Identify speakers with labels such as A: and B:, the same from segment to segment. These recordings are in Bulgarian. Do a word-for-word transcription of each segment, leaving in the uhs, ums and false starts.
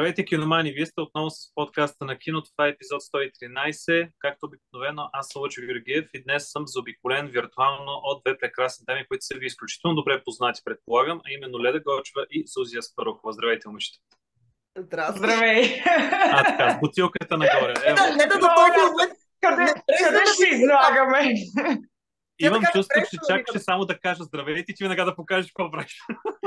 A: Здравейте, киномани! Вие сте отново с подкаста на кино. Това е епизод сто и тринайсет. Както обикновено, аз съм Лъчо Георгиев и днес съм заобиколен виртуално от две прекрасни дами, които са ви изключително добре познати, предполагам, а именно Леда Гочева и Зузия Спарухова. Здравейте, момичета!
B: Здрасти.
C: Здравей!
A: А, така, с бутилката нагоре. Ево.
B: Не, не, до този момент.
C: Къде,
B: Не,
C: къде
B: да
C: ще
B: ви-
C: излагаме?
A: Имам
B: така
A: чувство,
B: добре,
A: че
B: ще
A: чакаше
B: видим.
A: само да кажа здравейте и ти веднага да покажеш какво правиш.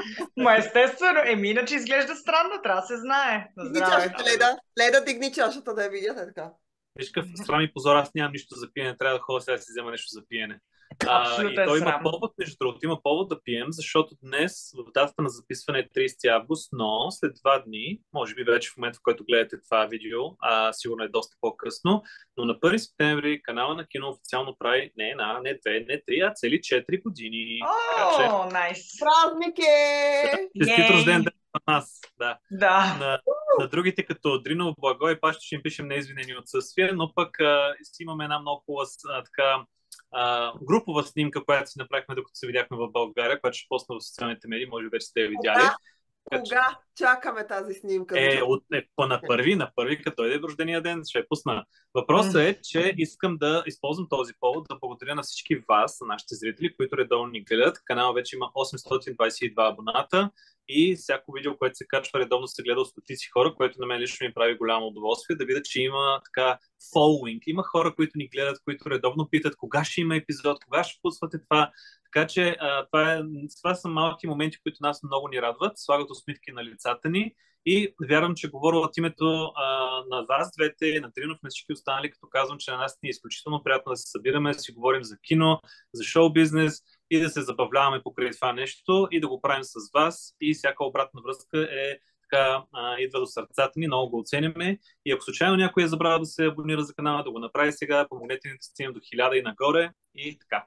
C: Ма естествено, еми иначе изглежда странно, трябва да се знае. На
B: Дигни
C: здраве.
B: чашата, Леда. Леда, дигни чашата да я видят. Е така.
A: Виж какъв срам и позор, аз нямам нищо за пиене, трябва да ходя сега да си взема нещо за пиене. А, и
C: Абсолютен
A: той има
C: срам.
A: повод, между другото, има повод да пием, защото днес, в датата на записване е трийсети август, но след два дни, може би вече в момента, в който гледате това видео, а, сигурно е доста по-късно, но на първи септември канала на кино официално прави не една, не две, не три, а цели четири години. Така че,
C: О, найс.
B: Празник е!
A: честит
C: Ей!
A: рожден ден на нас. Да.
C: Да.
A: На, на другите, като Дринов, Благой и Пашто, ще им пишем неизвинени отсъствия, но пък а, си имаме една много хубава а, така, а, групова снимка, която си направихме докато се видяхме в България, която ще посна в социалните медии, може би вече сте я видяли.
B: Кога?
A: Така че-
B: Кога чакаме тази снимка?
A: Е,
B: Защото-
A: от, е, по на първи, на първи, като дойде рождения ден, ще я пусна. Въпросът е, че искам да използвам този повод да благодаря на всички вас, на нашите зрители, които редовно ни гледат. Канал вече има осемстотин двадесет и два абоната и всяко видео, което се качва редовно, се гледа от стотици хора, което на мен лично ми прави голямо удоволствие да видя, че има така following. Има хора, които ни гледат, които редовно питат кога ще има епизод, кога ще пусвате това. Така че а, това, е, това са малки моменти, които нас много ни радват, слагат усмивки на лицата ни и вярвам, че говоря от името а, на вас двете, на Дринов, на всички останали, като казвам, че на нас ни е изключително приятно да се събираме, да си говорим за кино, за шоу-бизнес и да се забавляваме покрай това нещо и да го правим с вас и всяка обратна връзка е така, а, идва до сърцата ни, много го оценяме и ако случайно някой е забравил да се абонира за канала, да го направи сега, помогнете ни да стигнем до хиляда и нагоре и така.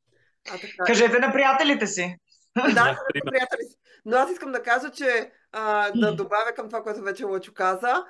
B: А, така.
C: Кажете на приятелите си.
B: Да,
A: примерно.
B: приятели си. Но аз искам да кажа, че а, да добавя към това, което вече Лъчо каза,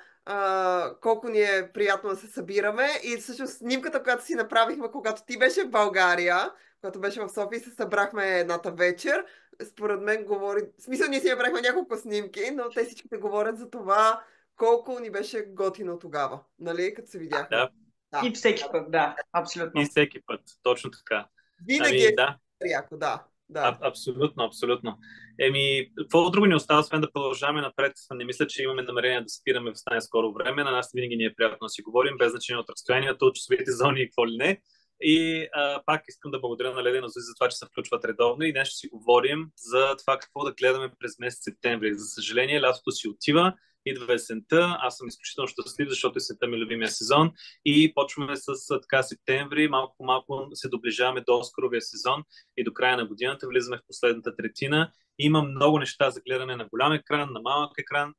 B: а, колко ни е приятно да се събираме и всъщност снимката, която си направихме, когато ти беше в България, когато беше в София и се събрахме едната вечер, според мен говори... В смисъл, ние си направихме няколко снимки, но те всичките говорят за това колко ни беше готино тогава, нали, като се видяхме.
A: Да.
B: Да.
C: И всеки път, да, абсолютно.
A: И всеки път, точно така.
B: Винаги
A: Ами,
B: е
A: да,
B: яко, да. да.
A: а, абсолютно, абсолютно. Еми, какво друго ни остава, освен да продължаваме напред? Не мисля, че имаме намерение да спираме в най-скоро време. На нас винаги ни е приятно да си говорим, без значение от разстоянието, от часовите зони и какво ли не. И а, пак искам да благодаря на Леда и на Зузи за това, че се включват редовно и днес ще си говорим за това какво да гледаме през месец септември. За съжаление, лятото си отива, идва есента, аз съм изключително щастлив, защото есента ми е любимия сезон и почваме с така септември, малко по малко се доближаваме до Оскаровия сезон и до края на годината влизаме в последната третина. Има много неща за гледане на голям екран, на малък екран.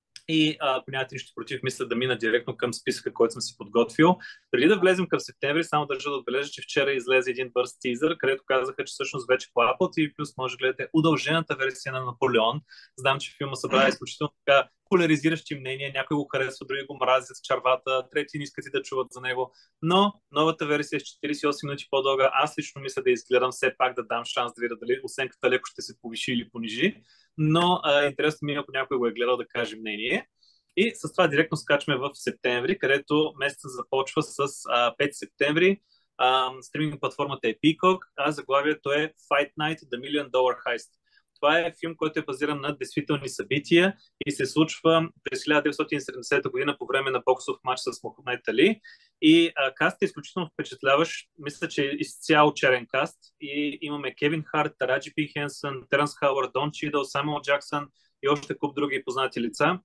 A: И а, ако нямате нищо против, мисля да мина директно към списъка, който съм си подготвил. Преди да влезем към септември, само държа да отбележа, че вчера излезе един бърз тизър, където казаха, че всъщност вече по Apple ти ви плюс може да гледате удължената версия на Наполеон. Знам, че филма събра изключително така поляризиращи мнения, някой го харесва, други го мразят с червата, трети не искат и да чуват за него, но новата версия е с четирийсет и осем минути по-дълга. Аз лично мисля да изгледам, все пак да дам шанс да видя дали оценката леко ще се повиши или понижи, но а, интересно ми е, ако някой го е гледал, да каже мнение. И с това директно скачаме в септември, където месецът започва с а, пети септември. А, стриминг платформата е Peacock, а заглавието е Fight Night The Million Dollar Heist. Това е филм, който е базиран на действителни събития и се случва през хиляда деветстотин и седемдесета година по време на боксов матч с Мохамед Али. И а, кастът е изключително впечатляващ. Мисля, че е изцяло черен каст. И имаме Кевин Харт, Тараджи Пи Хенсън, Теренс Хауърд, Дон Чидъл, Самуел Джаксън и още куп други познати лица.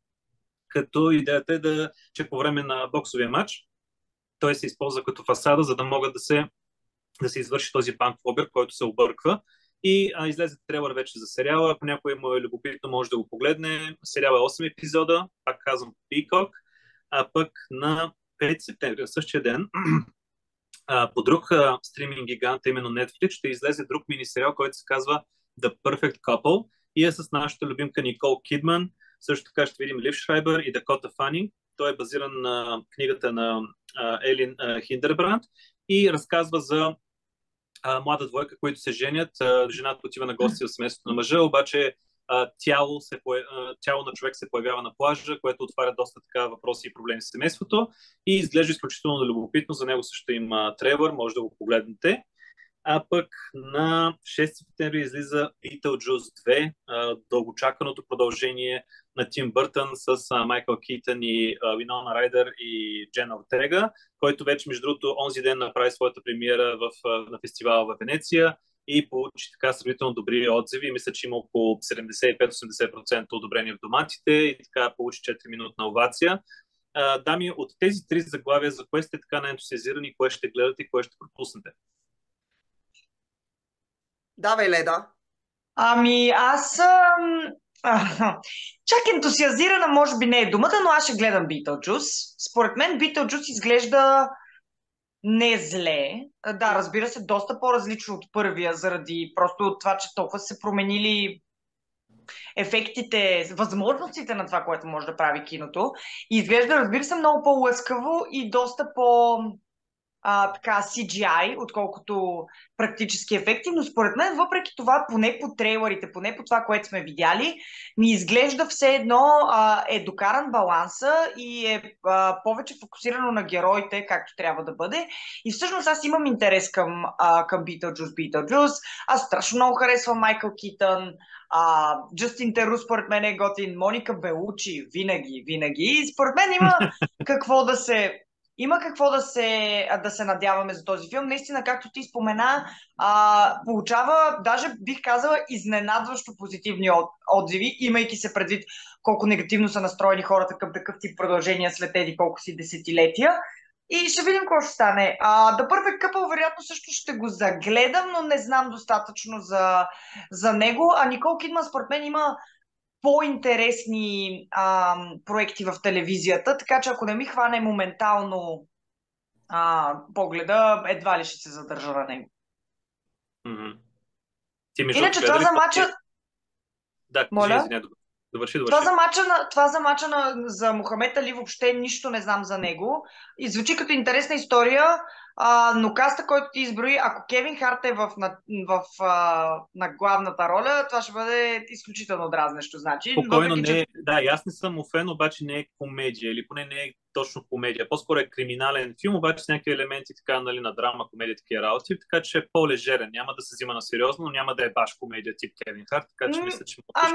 A: Като идеята е да, че по време на боксовия матч той се използва като фасада, за да могат да се, да се извърши този банков обир, който се обърква. И а, излезе трейлър вече за сериала. Ако някой му е любопитно, може да го погледне. Сериал е осем епизода, пак казвам Peacock. А пък на пети септември, същия ден, а, по друг а, стриминг гигант, именно Netflix, ще излезе друг мини-сериал, който се казва The Perfect Couple и е с нашата любимка Никол Кидман. Също така ще видим Лив Шрайбър и Дакота Фанинг. Той е базиран на книгата на а, Елин а, Хиндербранд и разказва за а, млада двойка, които се женят. А, жената отива на гости в семейството на мъжа, обаче а, тяло, се, а, тяло на човек се появява на плажа, което отваря доста така въпроси и проблеми с семейството и изглежда изключително любопитно. За него също има трейлър, може да го погледнете. А пък на шести септември излиза Beetlejuice две, а, дългочаканото продължение на Тим Бъртън с а, Майкъл Китън и а, Винона Райдер и Джен Ортега, който вече, между другото, онзи ден направи своята премиера в, а, на фестивала в Венеция и получи така сравнително добри отзиви. Мисля, че има около седемдесет и пет до осемдесет процента одобрение в доматите и така получи четири минутна овация. А, дами, от тези три заглавия, за кое сте така най-ентусиазирани, кое ще гледате и кое ще пропуснете?
B: Давай, Леда.
C: Ами, аз съм... Чак ентусиазирана може би не е думата, но аз ще гледам Beetlejuice. Според мен Beetlejuice изглежда не зле. Да, разбира се, доста по-различно от първия, заради просто от това, че толкова се променили ефектите, възможностите на това, което може да прави киното. И изглежда, разбира се, много по-лъскаво и доста по... А, така, Си Джи Ай, отколкото практически ефекти, но според мен, въпреки това, поне по трейлърите, поне по това, което сме видяли, ми изглежда все едно а, е докаран баланса и е а, повече фокусирано на героите, както трябва да бъде. И всъщност аз имам интерес към, а, към Beetlejuice, Beetlejuice. Аз страшно много харесвам Майкъл Китън, а, Джастин Теру според мен е готин, Моника Белучи, винаги, винаги. И според мен има какво да се... Има какво да се, да се надяваме за този филм. Наистина, както ти спомена, а, получава, даже бих казала, изненадващо позитивни от, отзиви, имайки се предвид колко негативно са настроени хората към такъв тип продължения след еди колко си десетилетия. И ще видим какво ще стане. А, The Perfect Couple вероятно също ще го загледам, но не знам достатъчно за, за него. А Никол Кидман според мен има по-интересни а, проекти в телевизията, така че ако не ми хване моментално а, погледа, едва ли ще се задържа на него.
A: Mm-hmm. Ти между
C: Иначе това за мача...
A: Да,
C: Моля?
A: кажи, извиня, довърши, довърши.
C: Това за мача, на, това за, мача на, за Мохамед Али въобще нищо не знам за него. И звучи като интересна история, а, но каста, който ти изброи, ако Кевин Харт е в, на, в, а, на главната роля, това ще бъде изключително дразнещо. Значи,
A: Спокойно,
C: въпреки,
A: не е,
C: че...
A: да, и аз не съм офен, обаче не е комедия, или поне не е точно комедия. По-скоро е криминален филм, обаче с някакви елементи така, нали, на драма, комедия, такива работи, така че е по-лежерен. Няма да се взима на сериозно, но няма да е баш комедия тип Кевин Харт, така че мисля, че му
C: Ами,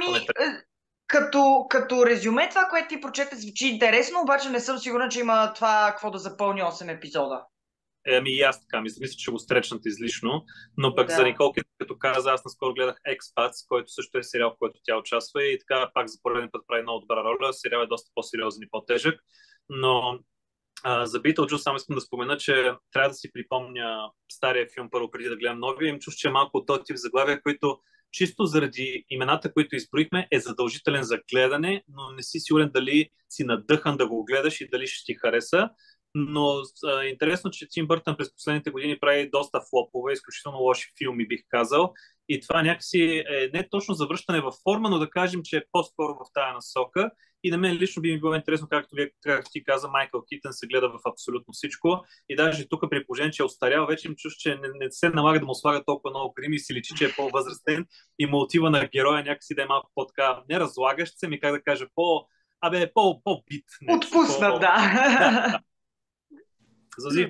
C: като, като резюме, това, което ти прочете, звучи интересно, обаче не съм сигурна, че има това какво да запълни осем епизода.
A: Е, ами и аз така, мисля, мисля, че го стречнат излишно, но пък
C: Да.
A: за Никол, като каза, аз наскоро гледах Expats, който също е сериал, в който тя участва и така пак за пореден път прави много добра роля. Сериал е доста по-сериозен и по-тежък, но а, за Beetlejuice само искам да спомена, че трябва да си припомня стария филм първо преди да гледам новия. Им чуш, че е малко от този тип заглавия, които чисто заради имената, които изброихме, е задължителен за гледане, но не си сигурен дали си надъхан да го гледаш и дали ще ти хареса. Но а, интересно, че Тим Бъртън през последните години прави доста флопове, изключително лоши филми, бих казал. И това някакси е не точно завръщане в форма, но да кажем, че е по-скоро в тая насока. И на мен лично би ми било интересно, както, вие, както ти каза, Майкъл Китън се гледа в абсолютно всичко. И даже тук при положение, че е остарял, вече им чуш, че не, не се налага да му слага толкова много грими, си личи, че е по-възрастен и му отива на героя някакси да е малко по-така, не разлагащ се, ми как да кажа, по... Абе, по, по-бит.
C: Отпусна,
A: по...
C: да.
A: да. Зази.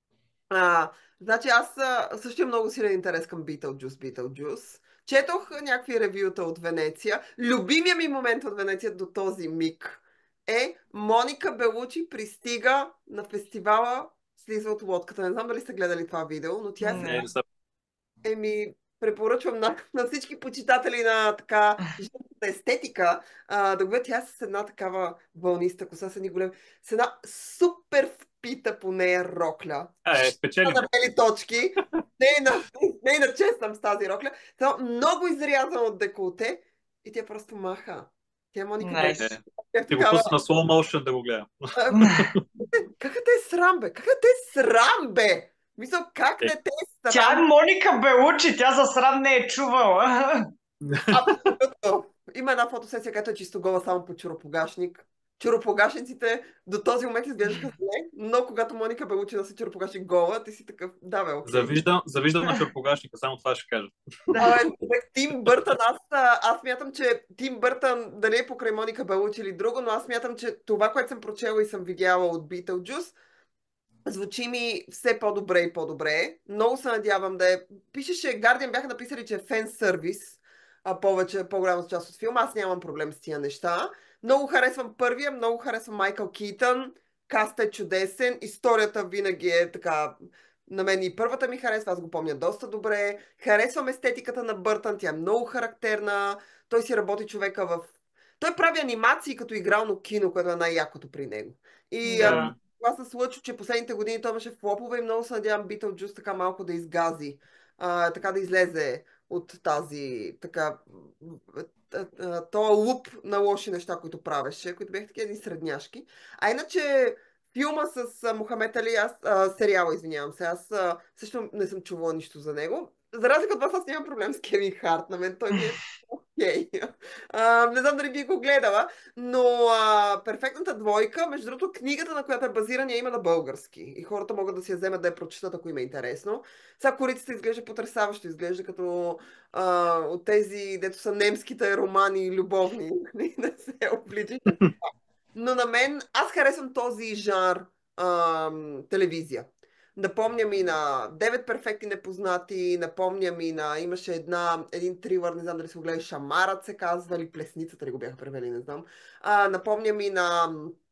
B: А, значи аз а, също имам много силен интерес към Beetlejuice, Beetlejuice. Четох някакви ревюта от Венеция. Любимия ми момент от Венеция до този миг е Моника Белучи пристига на фестивала, слиза от лодката. Не знам дали сте гледали това видео, но тя
C: Не.
B: се...
A: Не, са...
B: Еми, препоръчвам на, на всички почитатели на така женската естетика а, да го видят. Тя с една такава вълниста коса, с едни големи, с една супер впита по нея рокля.
A: А, е, спечели.
B: На бели точки. Нейна, нейна чест съм с тази рокля. Това много изрязана от деколте и тя просто маха. Тя Моника
C: Nice.
B: Белучи.
A: Е,
B: Е
A: ти го
B: такава,
A: пусна на slow motion да го гледам.
B: Кака те е срам, бе? Кака те е срам, бе? Мисля, как не те е
C: Тя е
B: срам?
C: Моника Белучи, тя за срам не е чувала.
B: Абсолютно. Има една фотосесия, която е чисто гола само по чуропогашник. черупогашниците до този момент изглеждаха зле, но когато Моника Белучи да се черупогаши гола, ти си такъв, да бе, окей.
A: Завиждам, завиждам на черпогашника, само това ще кажа.
B: Абе, човек, Тим Бъртън, аз, а, аз смятам, че Тим Бъртън, дали е покрай Моника Белучи или друго, но аз смятам, че това, което съм прочела и съм видяла от Beetlejuice, звучи ми все по-добре и по-добре. Много се надявам да е... Пишеше, Guardian бяха написали, че е фен сервис, а повече, по-голяма част от филма. Аз нямам проблем с тия неща. Много харесвам първия, много харесвам Майкъл Китън. Каст е чудесен. Историята винаги е така... На мен и първата ми харесва, аз го помня доста добре. Харесвам естетиката на Бъртън, тя е много характерна. Той си работи човека в... Той прави анимации като игрално кино, което е най-якото при него. И
A: Да.
B: това се случва, че последните години той имаше флопове и много се надявам Beetlejuice така малко да изгази, а, така да излезе от тази така тоя луп на лоши неща, които правеше, които бяха такива едни средняшки. А иначе филма с а, Мохамед Али, аз, а, сериала, извинявам се, аз а, също не съм чувала нищо за него. За разлика от вас, аз нямам проблем с Кевин Харт, на мен той ми е окей. Okay. Не знам дали би го гледала, но а, перфектната двойка, между другото, книгата, на която е базирана, има на български. И хората могат да си я вземат да я прочитат, ако им е интересно. Сега корицата изглежда потресаващо, изглежда като а, от тези, дето са немските романи любовни. Не се облича. Но на мен, аз харесвам този жанр а, телевизия. Напомня ми на Девет перфектни непознати, напомня ми на... Имаше една, един трилър, не знам дали се го гледа, Шамарът се казва, или Плесницата ли го бяха превели, не знам. А, напомня ми на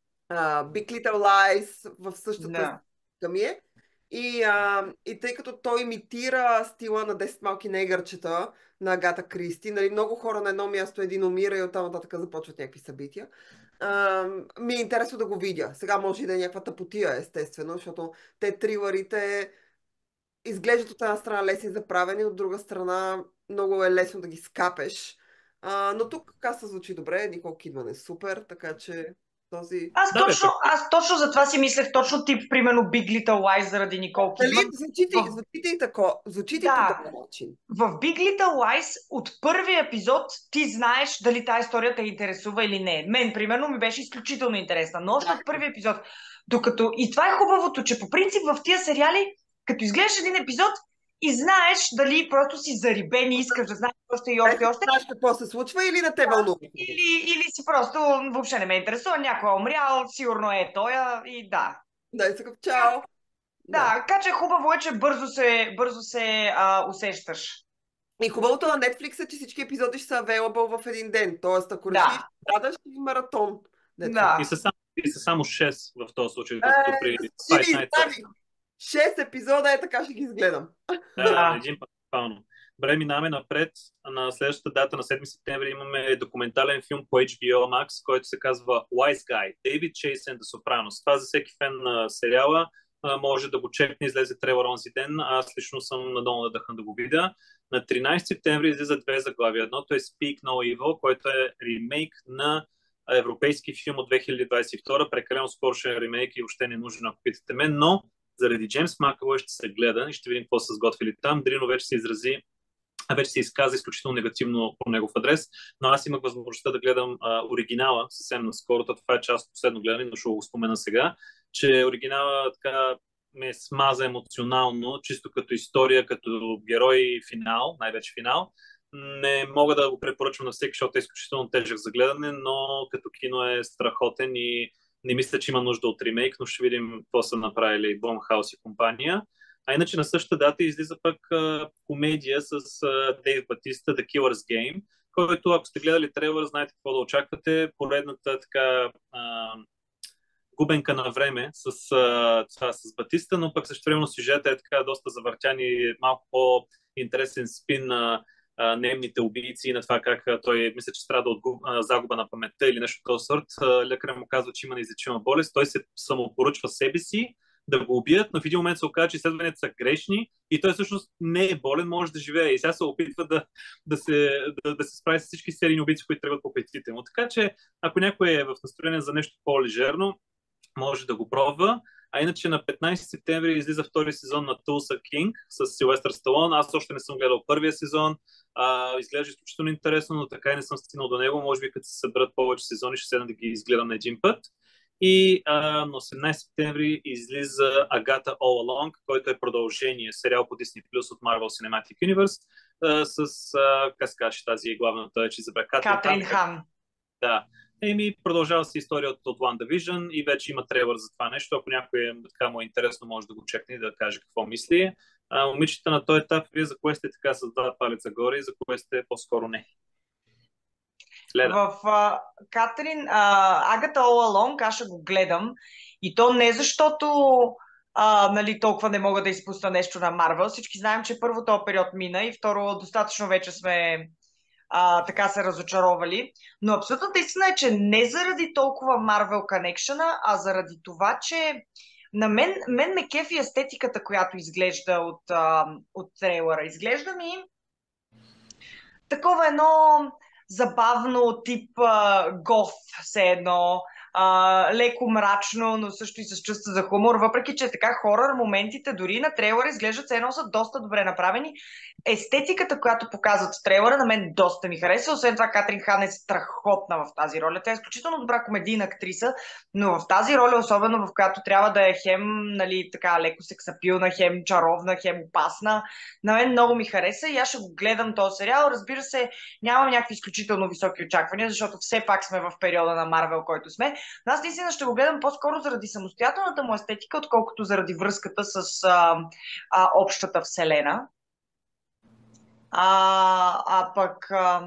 B: а, Big Little Lies в същата
C: Да.
B: ми е. И, а, и тъй като той имитира стила на десет малки негърчета на Агата Кристи, нали, много хора на едно място един умира и оттам нататък започват някакви събития. Uh, ми е интересно да го видя. Сега може и да е някаква тъпотия, естествено, защото те трилърите изглеждат от една страна лесни за правене, от друга страна много е лесно да ги скапеш. Uh, но тук каста звучи добре, Никол Кидман е супер, така че този...
C: Аз
A: Да, бе,
C: точно,
A: пък-
C: аз точно за това си мислех, точно тип, примерно Big Little Lies заради Никол
B: Дали
C: Кидман.
B: звучите,
C: В-
B: звучите и тако, звучите и
C: Да.
B: по такъв начин.
C: В Big Little Lies от първия епизод ти знаеш дали тази история те интересува или не. Мен, примерно, ми беше изключително интересна, но още
B: Да.
C: от първия епизод. Докато и това е хубавото, че по принцип в тия сериали, като изгледаш един епизод и знаеш дали просто си зарибен и искаш да знаеш още и още и още,
B: Знаеш какво се случва или не те вълнува?
C: или, или си просто въобще не ме интересува, някой е умрял, сигурно е тоя и да.
B: Да, и такъв чао.
C: Да, така че хубаво е, че бързо се, бързо се а, усещаш.
B: И хубавото на Netflix е, че всички епизоди ще са available в един ден. Тоест, ако
C: Да.
B: решиш, страдаш и маратон. Дето.
C: Да.
A: И са само, и са само шест в този случай,
B: Е,
A: докато при
B: ще
A: Fight
B: ги
A: Night
B: изправи. Шест епизода е така, ще ги изгледам.
A: Да,
C: Да.
A: един път буквално. Добре, минаваме напред. На следващата дата, на седми септември, имаме документален филм по Ейч Би О Max, който се казва Wise Guy, David Chase and the Sopranos. Това за всеки фен на сериала а, може да го чекне, излезе трейлър онзи ден. Аз лично съм надолу надъхан да го видя. На тринайсети септември излиза две заглавия. Едното е Speak No Evil, който е ремейк на европейски филм от две хиляди двайсет и втора. Прекалено скорошен ремейк и въобще не е нужен, ако питате мен, но заради Джеймс Макъвой ще се гледа и ще видим какво са сготвили там. Дрино вече се изрази, а вече се изказа изключително негативно по негов адрес, но аз имах възможността да гледам а, оригинала съвсем наскоро. Това е част от последно гледане, но ще го спомена сега, че оригинала така ме смаза емоционално, чисто като история, като герой и финал, най-вече финал. Не мога да го препоръчвам на всеки, защото е изключително тежък за гледане, но като кино е страхотен и не мисля, че има нужда от ремейк, но ще видим какво са направили Blumhouse и компания. А иначе на същата дата излиза пък а, комедия с а, Дейв Батиста, The Killer's Game, който, ако сте гледали трейлър, знаете какво да очаквате. Поредната така а, губенка на време с, а, това, с Батиста, но пък също време сюжета е така доста завъртян и малко по-интересен спин на а, немните убийци и на това как а, той мисля, че страда от губ, а, загуба на паметта или нещо от този сорт. Лекарът му казва, че има неизлечима болест. Той се самопоръчва себе си да го убият, но в един момент се оказа, че изследванията са грешни и той всъщност не е болен, може да живее. И сега се опитва да, да, се, да, да се справи с всички серийни убийци, които тръгват по петите му. Така че, ако някой е в настроение за нещо по-лежерно, може да го пробва. А иначе на петнайсети септември излиза втори сезон на Tulsa King с Силвестър Сталон. Аз още не съм гледал първия сезон. А, изглежда изключително интересно, но така и не съм стигнал до него. Може би като се съберат повече сезони, ще седна да ги изгледам на един път. И а, на осемнайсети септември излиза Агата All Along, който е продължение, сериал по Disney Plus от Marvel Cinematic Universe, а, с, а, как се каже тази главната, че забравя, Катрин,
C: Катрин Хан.
A: Да. Еми, продължава се историята от WandaVision и вече има трейлър за това нещо. Ако някой е, така му е интересно, може да го чекне и да каже какво мисли. А, момичета на този етап, вие за кое сте така с два палеца горе и за кое сте по-скоро не? Следа.
C: В а, Катрин, а, Агата All Along, аз ще го гледам. И то не защото а, нали, толкова не мога да изпусна нещо на Марвел. Всички знаем, че първо този период мина и второ достатъчно вече сме а, така се разочаровали. Но абсолютната истина е, че не заради толкова Marvel Connection, а заради това, че на мен, мен ме кефи естетиката, която изглежда от, а, от трейлера. Изглежда ми такова едно забавно тип а, гоф, все едно, а, леко мрачно, но също и с чувство за хумор, въпреки че така хорър моментите дори на трейлера изглеждат все едно са доста добре направени. Естетиката, която показват в трейлера, на мен доста ми харесва. Освен това, Катрин Хан е страхотна в тази роля. Тя е изключително добра комедийна актриса, но в тази роля, особено в която трябва да е хем, нали, така леко сексапилна, хем чаровна, хем опасна, на мен много ми хареса и аз ще го гледам този сериал. Разбира се, нямам някакви изключително високи очаквания, защото все пак сме в периода на Марвел, който сме. Но аз наистина ще го гледам по-скоро заради самостоятелната му естетика, отколкото заради връзката с а, а, общата вселена. А, а пък ам,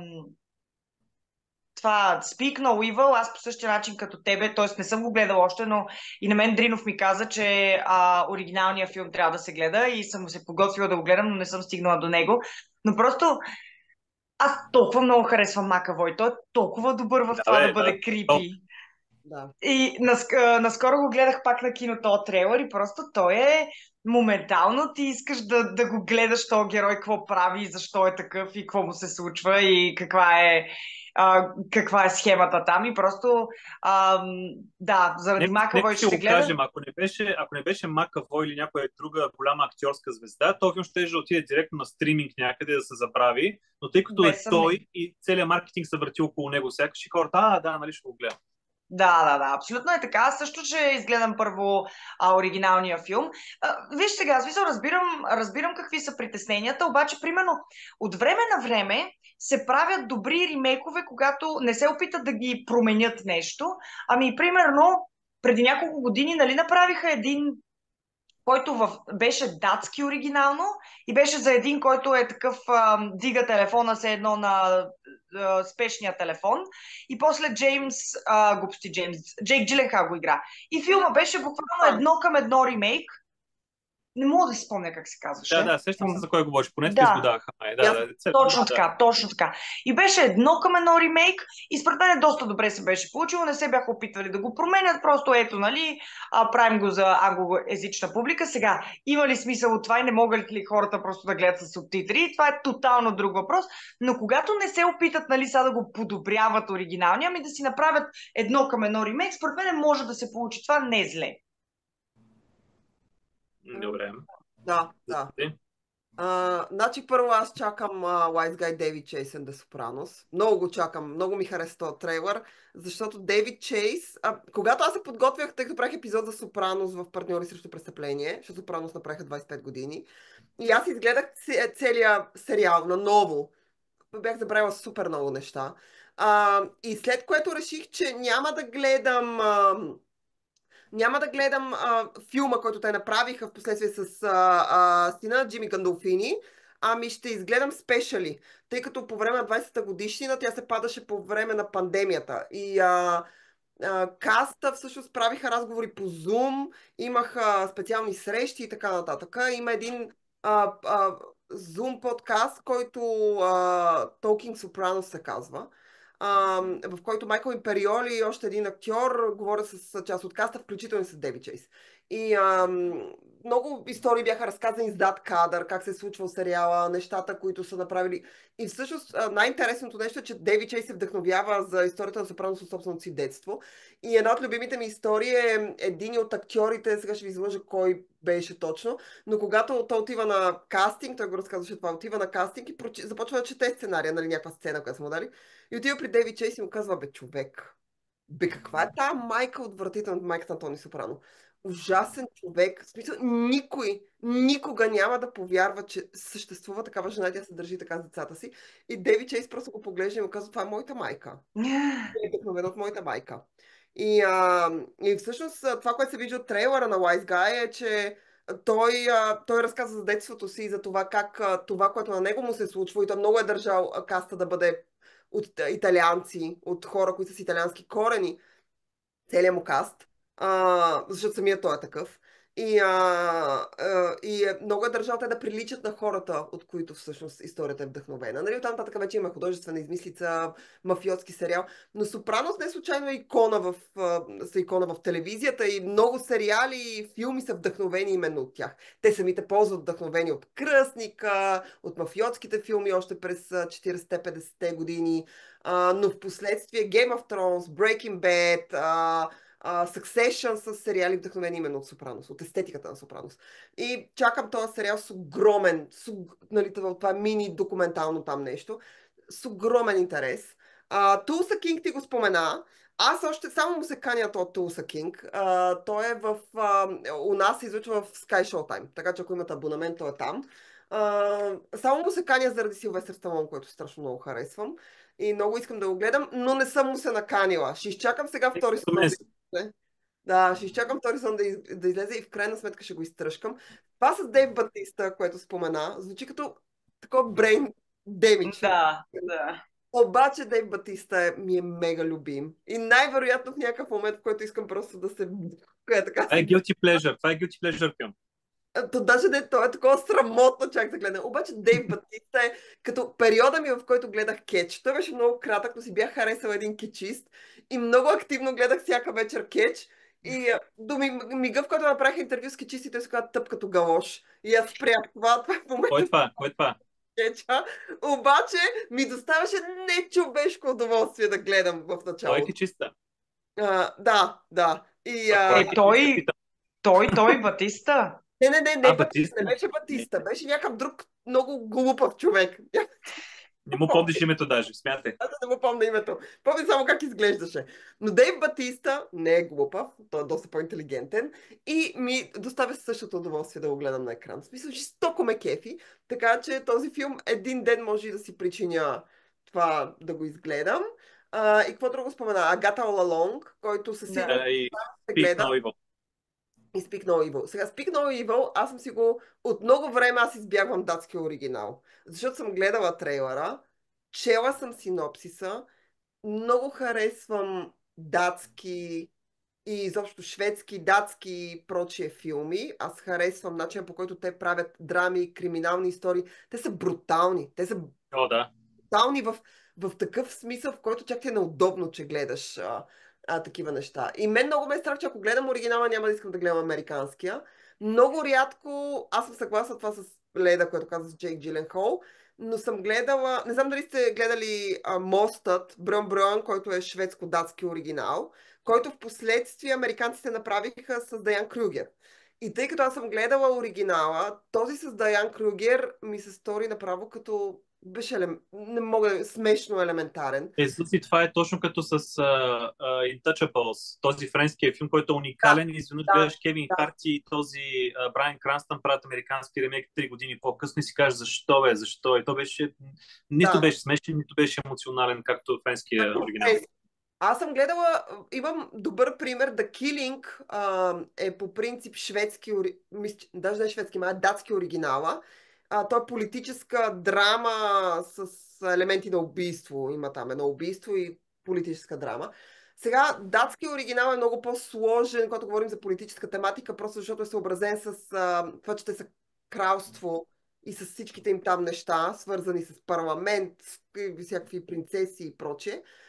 C: това Speak No Evil, аз по същия начин като тебе, т.е. не съм го гледал още, но и на мен Дринов ми каза, че а, оригиналният филм трябва да се гледа и съм се подготвила да го гледам, но не съм стигнала до него. Но просто аз толкова много харесвам Макавой. Той е толкова добър в
A: Да,
C: това
A: бе,
C: да бъде
A: да.
C: крипи.
B: Да.
C: И наск... а, наскоро го гледах пак на кино този трейлър и просто той е моментално ти искаш да, да го гледаш този герой, какво прави, защо е такъв и какво му се случва и каква е, а, каква е схемата там и просто а, да, заради
A: Нека,
C: Макавой
A: нека
C: ще
A: ще
C: се
A: го
C: гледа.
A: кажем, ако не беше, ако не беше Макавой или някоя друга голяма актьорска звезда, този филм ще да отиде директно на стриминг някъде да се забрави, но тъй като е
C: Без съмнение.
A: той и целият маркетинг се върти около него, сякаш и хората, а, да, нали ще го гледам.
C: Да, да, да, абсолютно е така. Аз също ще изгледам първо а, оригиналния филм. А, виж сега, смисъл, разбирам, разбирам какви са притесненията, обаче, примерно, от време на време се правят добри ремейкове, когато не се опитат да ги променят нещо. Ами, примерно, преди няколко години, нали, направиха един, който в... беше датски оригинално и беше за един, който е такъв, а, дига телефона се едно на а, спешния телефон и после Джеймс, а, глупости Джеймс, Джейк Джиленхал го игра. И филма беше буквално едно към едно ремейк. Не мога да си спомня как се казваше.
A: Да, да, сещам се за кой говориш. По Netflix
C: Да.
A: го даваха. Май. Да, да, да,
C: Точно
A: да.
C: така, точно така. И беше едно към едно ремейк и според мен доста добре се беше получило, не се бяха опитвали да го променят, просто ето, нали, а, правим го за англоязична публика. Сега, има ли смисъл от това и не могат ли хората просто да гледат с субтитри? Това е тотално друг въпрос, но когато не се опитат, нали, сега да го подобряват оригиналния, ами да си направят едно към едно ремейк, според мен може да се получи това не е зле.
A: Добре.
B: Да, да. Uh, значи първо аз чакам uh, Wise Guy Дейвид Чейс and The Sopranos. Много го чакам, много ми хареса този трейлър, защото Дейвид Чейс, а, когато аз се подготвях, тъй като правих епизод за Сопранос в Партньори срещу престъпление, защото Сопранос направиха двайсет и пет години, и аз изгледах целият сериал наново. Бях забравила супер много неща. Uh, и след което реших, че няма да гледам... Uh, Няма да гледам а, филма, който те направиха в последствие с а, а, сина Джими Гандолфини, ами ще изгледам спешали, тъй като по време на двайсета годишнина тя се падаше по време на пандемията. И а, а, каста всъщност правиха разговори по Zoom, имаха специални срещи и така нататък. Има един а, а, Zoom подкаст, който а, Talking Sopranos се казва. а, в който Майкъл Империоли и още един актьор говорят с част от каста, включително с Деви Чейс. И а, много истории бяха разказани зад кадър, как се е случвал сериала, нещата, които са направили. И всъщност най-интересното нещо е, че Деви Чейс се вдъхновява за историята на Сопранос от собственото си детство. И една от любимите ми истории е един от актьорите, сега ще ви излъжа кой беше точно, но когато той отива на кастинг, той го разказваше това, отива на кастинг и прочи, започва да чете сценария, нали, някаква сцена, която са му дали. И отива при Деви Чейс и му казва, бе, човек, бе, каква е тази майка отвратителна, майката на Тони Сопрано? Ужасен човек. В смисъл, никой, никога няма да повярва, че съществува такава жена, тя се държи така с децата си. И Деви Чейс просто го поглежда и му казва, това е моята майка. Е вдъхновена от моята майка. И, а, и всъщност това, което се вижда от трейлера на Wise Guy е, че той, а, той разказва за детството си и за това как а, това, което на него му се случва, и той много е държал а, каста да бъде от а, италианци, от хора, които са с италиански корени, целият му каст, а, защото самия той е такъв. И, а, а, и е, много е държал те да приличат на хората, от които всъщност историята е вдъхновена. Нали, оттам нататък вече има художествена измислица, мафиотски сериал, но Сопранос не случайно е икона в, а, са икона в телевизията и много сериали и филми са вдъхновени именно от тях. Те самите ползват вдъхновени от Кръстника, от мафиотските филми още през четиридесетте-петдесетте години, а, но в последствие Game of Thrones, Breaking Bad, а, Uh, Succession с сериали вдъхновени именно от Сопранос, от естетиката на Сопранос. И чакам този сериал с огромен, с, нали, това мини документално там нещо, с огромен интерес. Uh, Tulsa King ти го спомена. Аз още само му се каня от Tulsa King. Uh, той е в... Uh, у нас се излучва в Sky Showtime, така че ако имате абонамент, той е там. Uh, само му се каня заради Силвестър Сталон, който страшно много харесвам. И много искам да го гледам, но не съм му се наканила. Ще изчакам сега втори сезон. Да, ще изчакам втори сезон да, из, да излезе и в крайна сметка ще го изтръжкам. Това с Дейв Батиста, което спомена, звучи като такова брейн демидж.
C: Да, да.
B: Обаче Дейв Батиста е, ми е мега любим. И най-вероятно в някакъв момент, в който искам просто да се... Е, така,
A: това е guilty pleasure. Това е guilty pleasure филм.
B: То даже не, то е такова срамотно чак да гледам. Обаче Дейв Батиста е като периода ми, в който гледах кетч. Той беше много кратък, но си бях харесал един кетчист и много активно гледах всяка вечер кетч. И до мига, в който направих интервю с кетчисти, той се казва тъп като галош. И аз спрях това. това в момента...
A: Кой е това? Кой е това?
B: Кетча. Обаче ми доставяше нечовешко удоволствие да гледам в началото.
A: Той е кетчиста.
B: А, да, да. И,
C: а... Е, той, той, той, Батиста.
B: Не, не, не, не,
A: а,
B: Батиста, не беше Батиста, беше някакъв друг много глупав човек.
A: Не му помниш името даже, смятай.
B: Аз не му помня името. Помня само как изглеждаше. Но Дейв Батиста не е глупав, той е доста по-интелигентен и ми доставя същото удоволствие да го гледам на екран. В смисъл, жестоко ме кефи, така че този филм един ден може и да си причиня това да го изгледам. А, и какво друго спомена? Агата All Along, който със сигурност
A: се гледа.
B: И Speak No Evil. Сега, Speak No Evil, аз съм си го... От много време аз избягвам датския оригинал. Защото съм гледала трейлера, чела съм синопсиса, много харесвам датски и изобщо шведски, датски и прочие филми. Аз харесвам начина, по който те правят драми, криминални истории. Те са брутални. Те са
A: О, да.
B: брутални в, в такъв смисъл, в който чак ти е неудобно, че гледаш... А, А, такива неща. И мен много ме е страх, че ако гледам оригинала, няма да искам да гледам американския. Много рядко, аз съм съгласна това с Леда, което каза с Джейк Джиленхол, но съм гледала, не знам дали сте гледали а, Мостът, Брън Брън, който е шведско-датски оригинал, който в последствие американците направиха с Даян Крюгер. И тъй като аз съм гледала оригинала, този с Даян Крюгер ми се стори направо като беше елем... не мога, смешно елементарен.
A: Е, Суси, това е точно като с uh, uh, Intouchables, този френския филм, който е уникален, да, и изведнъж да, гледаш Кевин да. Харти и този uh, Брайан Кранстън правят американски ремейк три години по-късно и си кажеш защо бе, защо е. То беше, нито да. беше смешен, нито беше емоционален, както френския да, оригинал. Е,
B: аз съм гледала, имам добър пример, The Killing а, е по принцип шведски, даже не е шведски, а датски оригинала. А, то е политическа драма с елементи на убийство. Има там едно убийство и политическа драма. Сега, датски оригинал е много по-сложен, когато говорим за политическа тематика, просто защото е съобразен с а, това, че те са кралство и с всичките им там неща, свързани с парламент, всякакви принцеси и прочее.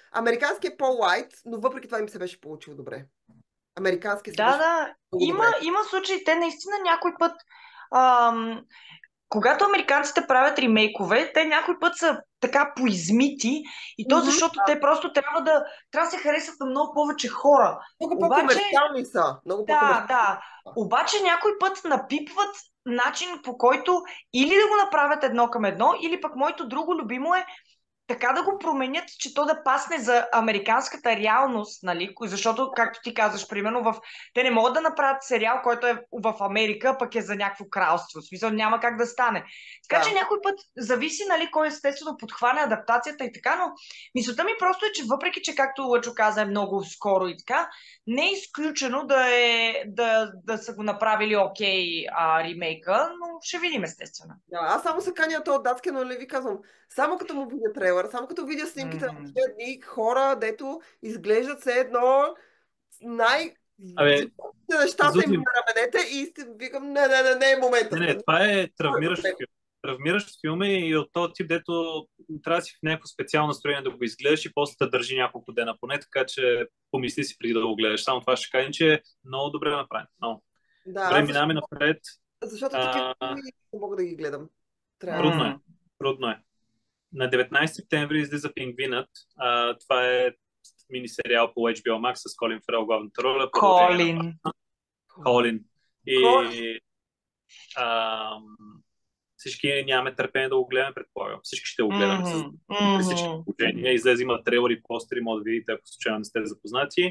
B: Американският е по-лайт, но въпреки това им се беше получил добре. Американски се
C: Да,
B: беше
C: да.
B: много
C: Има,
B: добре.
C: има случаи, те наистина някой път, ам, когато американците правят ремейкове, те някой път са така поизмити и то
B: Мгм.
C: защото те просто трябва да, трябва да се харесат на много повече хора.
B: Много
C: Обаче,
B: по-комерциални са. Много
C: да,
B: по-комерциални.
C: да. Обаче някой път напипват начин, по който или да го направят едно към едно, или пък моето друго любимо е така да го променят, че то да пасне за американската реалност, нали? Защото, както ти казваш, примерно, в... те не могат да направят сериал, който е в Америка, пък е за някакво кралство. В смисъл, няма как да стане. Така че
B: Да.
C: някой път зависи, нали, кой естествено подхване адаптацията и така, но мисълта ми просто е, че въпреки, че както Лъчо каза е много скоро и така, не е изключено да, е, да, да са го направили окей а, ремейка, но ще видим естествено.
B: Да, аз само се каня този датски, но не ви казвам. Само като му видя трейлър, само като видя снимките на
C: М.
B: тия дни, хора, дето изглеждат все едно най...
A: Абе,
B: нещата им
A: Зузи,
B: на раменете и си викам, не, не, не, не е момента.
A: не, не, това е травмиращ филм. Травмиращ филм е и от този тип, дето трябва да си в някакво специално настроение да го изгледаш и после да държи няколко дена поне, така че помисли си преди да го гледаш. Само това ще кажа, че е много добре направен. Много.
B: Да,
A: Добре,
B: аз
A: минаваме
B: защото,
A: напред.
B: защото такива
A: А,
B: филми не мога да ги гледам. Трябва.
A: трудно е.
C: М.
A: Трудно е. На деветнайсети септември излиза Пингвинът. А, това е мини сериал по Ейч Би О Max с Колин Фарел главната роля. Продължение на
C: Колин.
A: Колин.
C: Колин.
A: И ам, всички нямаме търпение да го гледаме, предполагам. Всички ще го гледаме с
C: Мгм,
A: при всички
C: мгм.
A: положения. Излезе, има трейлери, постери, може да видите, ако случайно не сте запознати.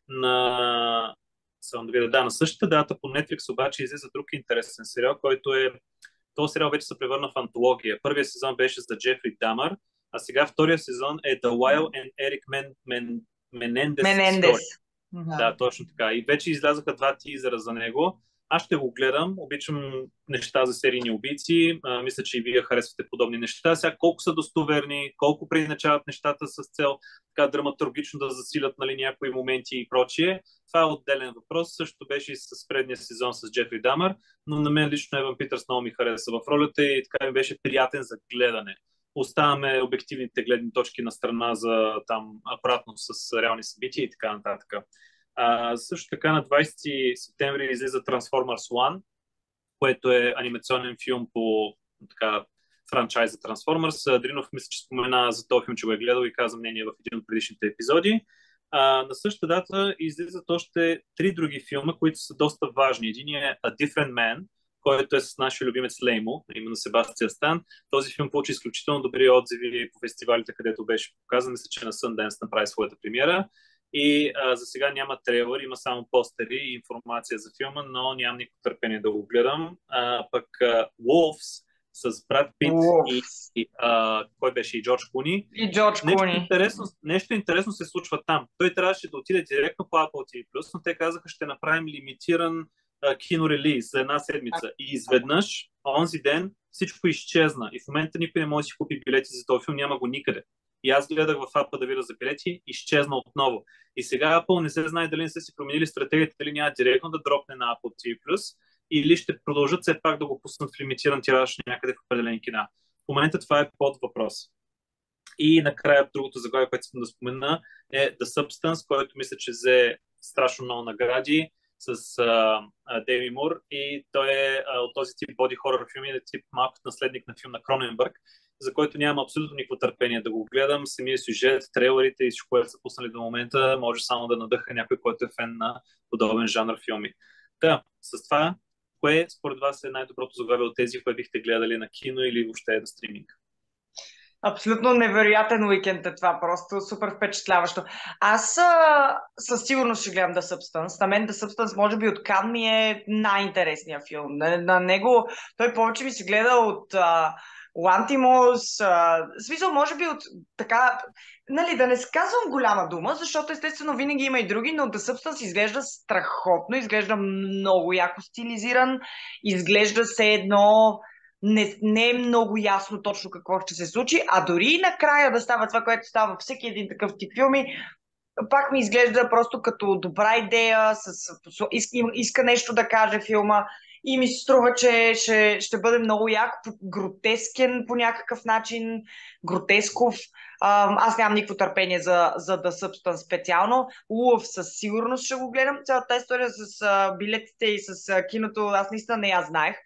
A: На... Само да видя, да, на същата дата по Netflix обаче излиза друг интересен сериал, който е... Този сериал вече се превърна в антология. Първият сезон беше за Джефри Дамър, а сега втория сезон е The Wild and Eric Men... Men... Menendez
C: Менендес.
A: Story.
C: Мгм.
A: Да, точно така. И вече излязаха два тизера за него. Аз ще го гледам. Обичам неща за серийни убийци. А, мисля, че и вие харесвате подобни неща. Сега колко са достоверни, колко преиначават нещата с цел така драматургично да засилят, нали, някои моменти и прочие. Това е отделен въпрос. Също беше и с предния сезон с Джефри Дамър, но на мен лично Еван Питърс много ми хареса в ролята и така ми беше приятен за гледане. Оставяме обективните гледни точки на страна за там апаратно с реални събития и така нататък. А, също така на двайсети септември излиза Transformers One, което е анимационен филм по така, франчайза Transformers. Дринов мисля, че спомена за този филм, че го е гледал и каза мнение в един от предишните епизоди. А, на същата дата излизат още три други филма, които са доста важни. Един е A Different Man, който е с нашия любимец Леймо, именно Себастия Стан. Този филм получи изключително добри отзиви по фестивалите, където беше показан. Мисля, че на Sundance направи своята премиера. И а, за сега няма трейлър, има само постери и информация за филма, но нямам никакво търпение да го гледам. А, пък а, Wolves с Брад Пит и,
C: Уф.
A: и а, кой беше и Джордж Клуни.
C: И Джордж
A: Нещо
C: Клуни.
A: интересно, нещо интересно се случва там. Той трябваше да отиде директно по Apple ти ви плюс, но те казаха, ще направим лимитиран а, кинорелиз за една седмица. И изведнъж, онзи ден, всичко изчезна. И в момента никой не може да си купи билети за този филм, няма го никъде. И аз гледах в Apple да видя за билети, изчезна отново. И сега Apple не се знае дали не са си променили стратегията, дали няма директно да дропне на Apple ти ви плюс, или ще продължат все пак да го пуснат в лимитиран тираж някъде в определени кина. В момента това е под въпрос. И накрая другото заглавие, което искам да спомена, е The Substance, който мисля, че взе страшно много награди с Дейми Мур и той е а, от този тип боди хорър филми, е тип малко наследник на филм на Кроненбърг, за който нямам абсолютно никакво търпение да го гледам. Самия сюжет, трейлерите и всичко, което са пуснали до момента, може само да надъха някой, който е фен на подобен жанр филми. Да, с това, кое според вас е най-доброто заглавие от тези, които бихте гледали на кино или въобще на стриминг?
C: Абсолютно невероятен уикенд е това, просто супер впечатляващо. Аз а, със сигурност ще гледам The Substance. На мен The Substance, може би от Кан ми е най-интересният филм. На, на него той повече ми се гледа от а, Лантимус, а, смисъл, може би от така, нали, да не казвам голяма дума, защото естествено винаги има и други, но The Substance изглежда страхотно, изглежда много яко стилизиран, изглежда все едно не, не е много ясно точно какво ще се случи, а дори и накрая да става това, което става във всеки един такъв тип филми, пак ми изглежда просто като добра идея, с, с, иска, иска нещо да каже филма и ми се струва, че ще, ще бъде много як, гротескен по някакъв начин, гротесков. А, аз нямам никакво търпение за, за The Substance специално. Лъв със сигурност ще го гледам. Цялата история с а, билетите и с а, киното, аз наистина не я знаех.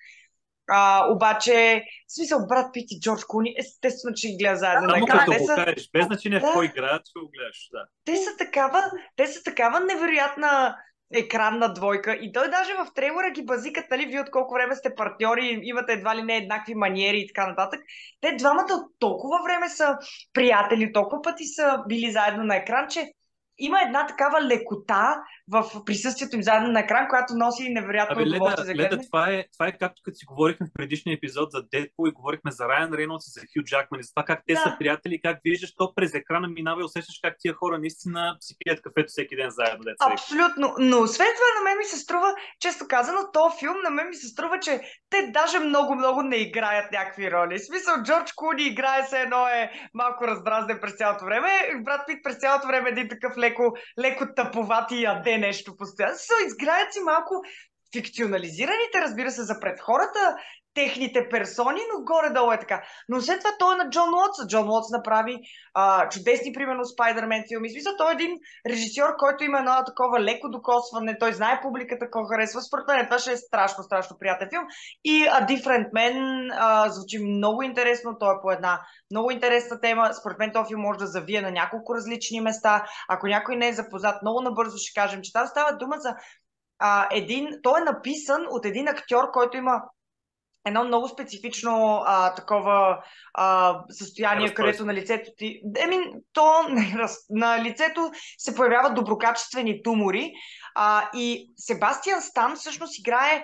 C: А, обаче, в смисъл, Брат Пит и Джордж Клуни, естествено, че ги гледа заедно на
A: Само
C: екран.
A: като
C: Те
A: го
C: са,
A: кажеш, без значение в
C: Да.
A: кой играят, ще го гледаш. Да.
C: те са такава, те са такава невероятна екранна двойка и той даже в трейлера ги базикат, нали, вие от колко време сте партньори, имате едва ли не еднакви маниери и така нататък. Те двамата от толкова време са приятели, толкова пъти са били заедно на екран, че има една такава лекота в присъствието им заедно на екран, която носи невероятно
A: Абе,
C: удоволствие
A: Леда,
C: за
A: Леда
C: гледане.
A: това, е, това е както като си говорихме в предишния епизод за Дедпул и говорихме за Райан Рейнолдс и за Хю Джакман и за това как те
C: Да.
A: са приятели, как виждаш то през екрана минава и усещаш как тия хора наистина си пият кафето всеки ден заедно. Деца.
C: Абсолютно, но освен това на мен ми се струва, често казано, този филм на мен ми се струва, че те даже много-много не играят някакви роли. В смисъл, Джордж Клуни играе се едно е малко раздразнен през цялото време, Брат Пит през цялото време е един такъв леко, леко тъповат и яде нещо постоянно. Се изграят си малко фикционализираните, разбира се, за пред хората, техните персони, но горе-долу е така. Но след това той е на Джон Уотс. Джон Уотс направи а, чудесни, примерно, Спайдермен филми. Смисъл, той е един режисьор, който има едно такова леко докосване, той знае публиката какво харесва. Според мен това ще е страшно, страшно приятен филм. И A Different Man а, звучи много интересно, той е по една много интересна тема. Според мен този филм може да завие на няколко различни места. Ако някой не е запознат, много набързо ще кажем, че там става дума за а, един... Той е написан от един актьор, който има едно много специфично а, такова а, състояние,
A: Разстройство.
C: където на лицето ти... Еми, то не, раз... на лицето се появяват доброкачествени тумори а, и Себастиан Стан всъщност играе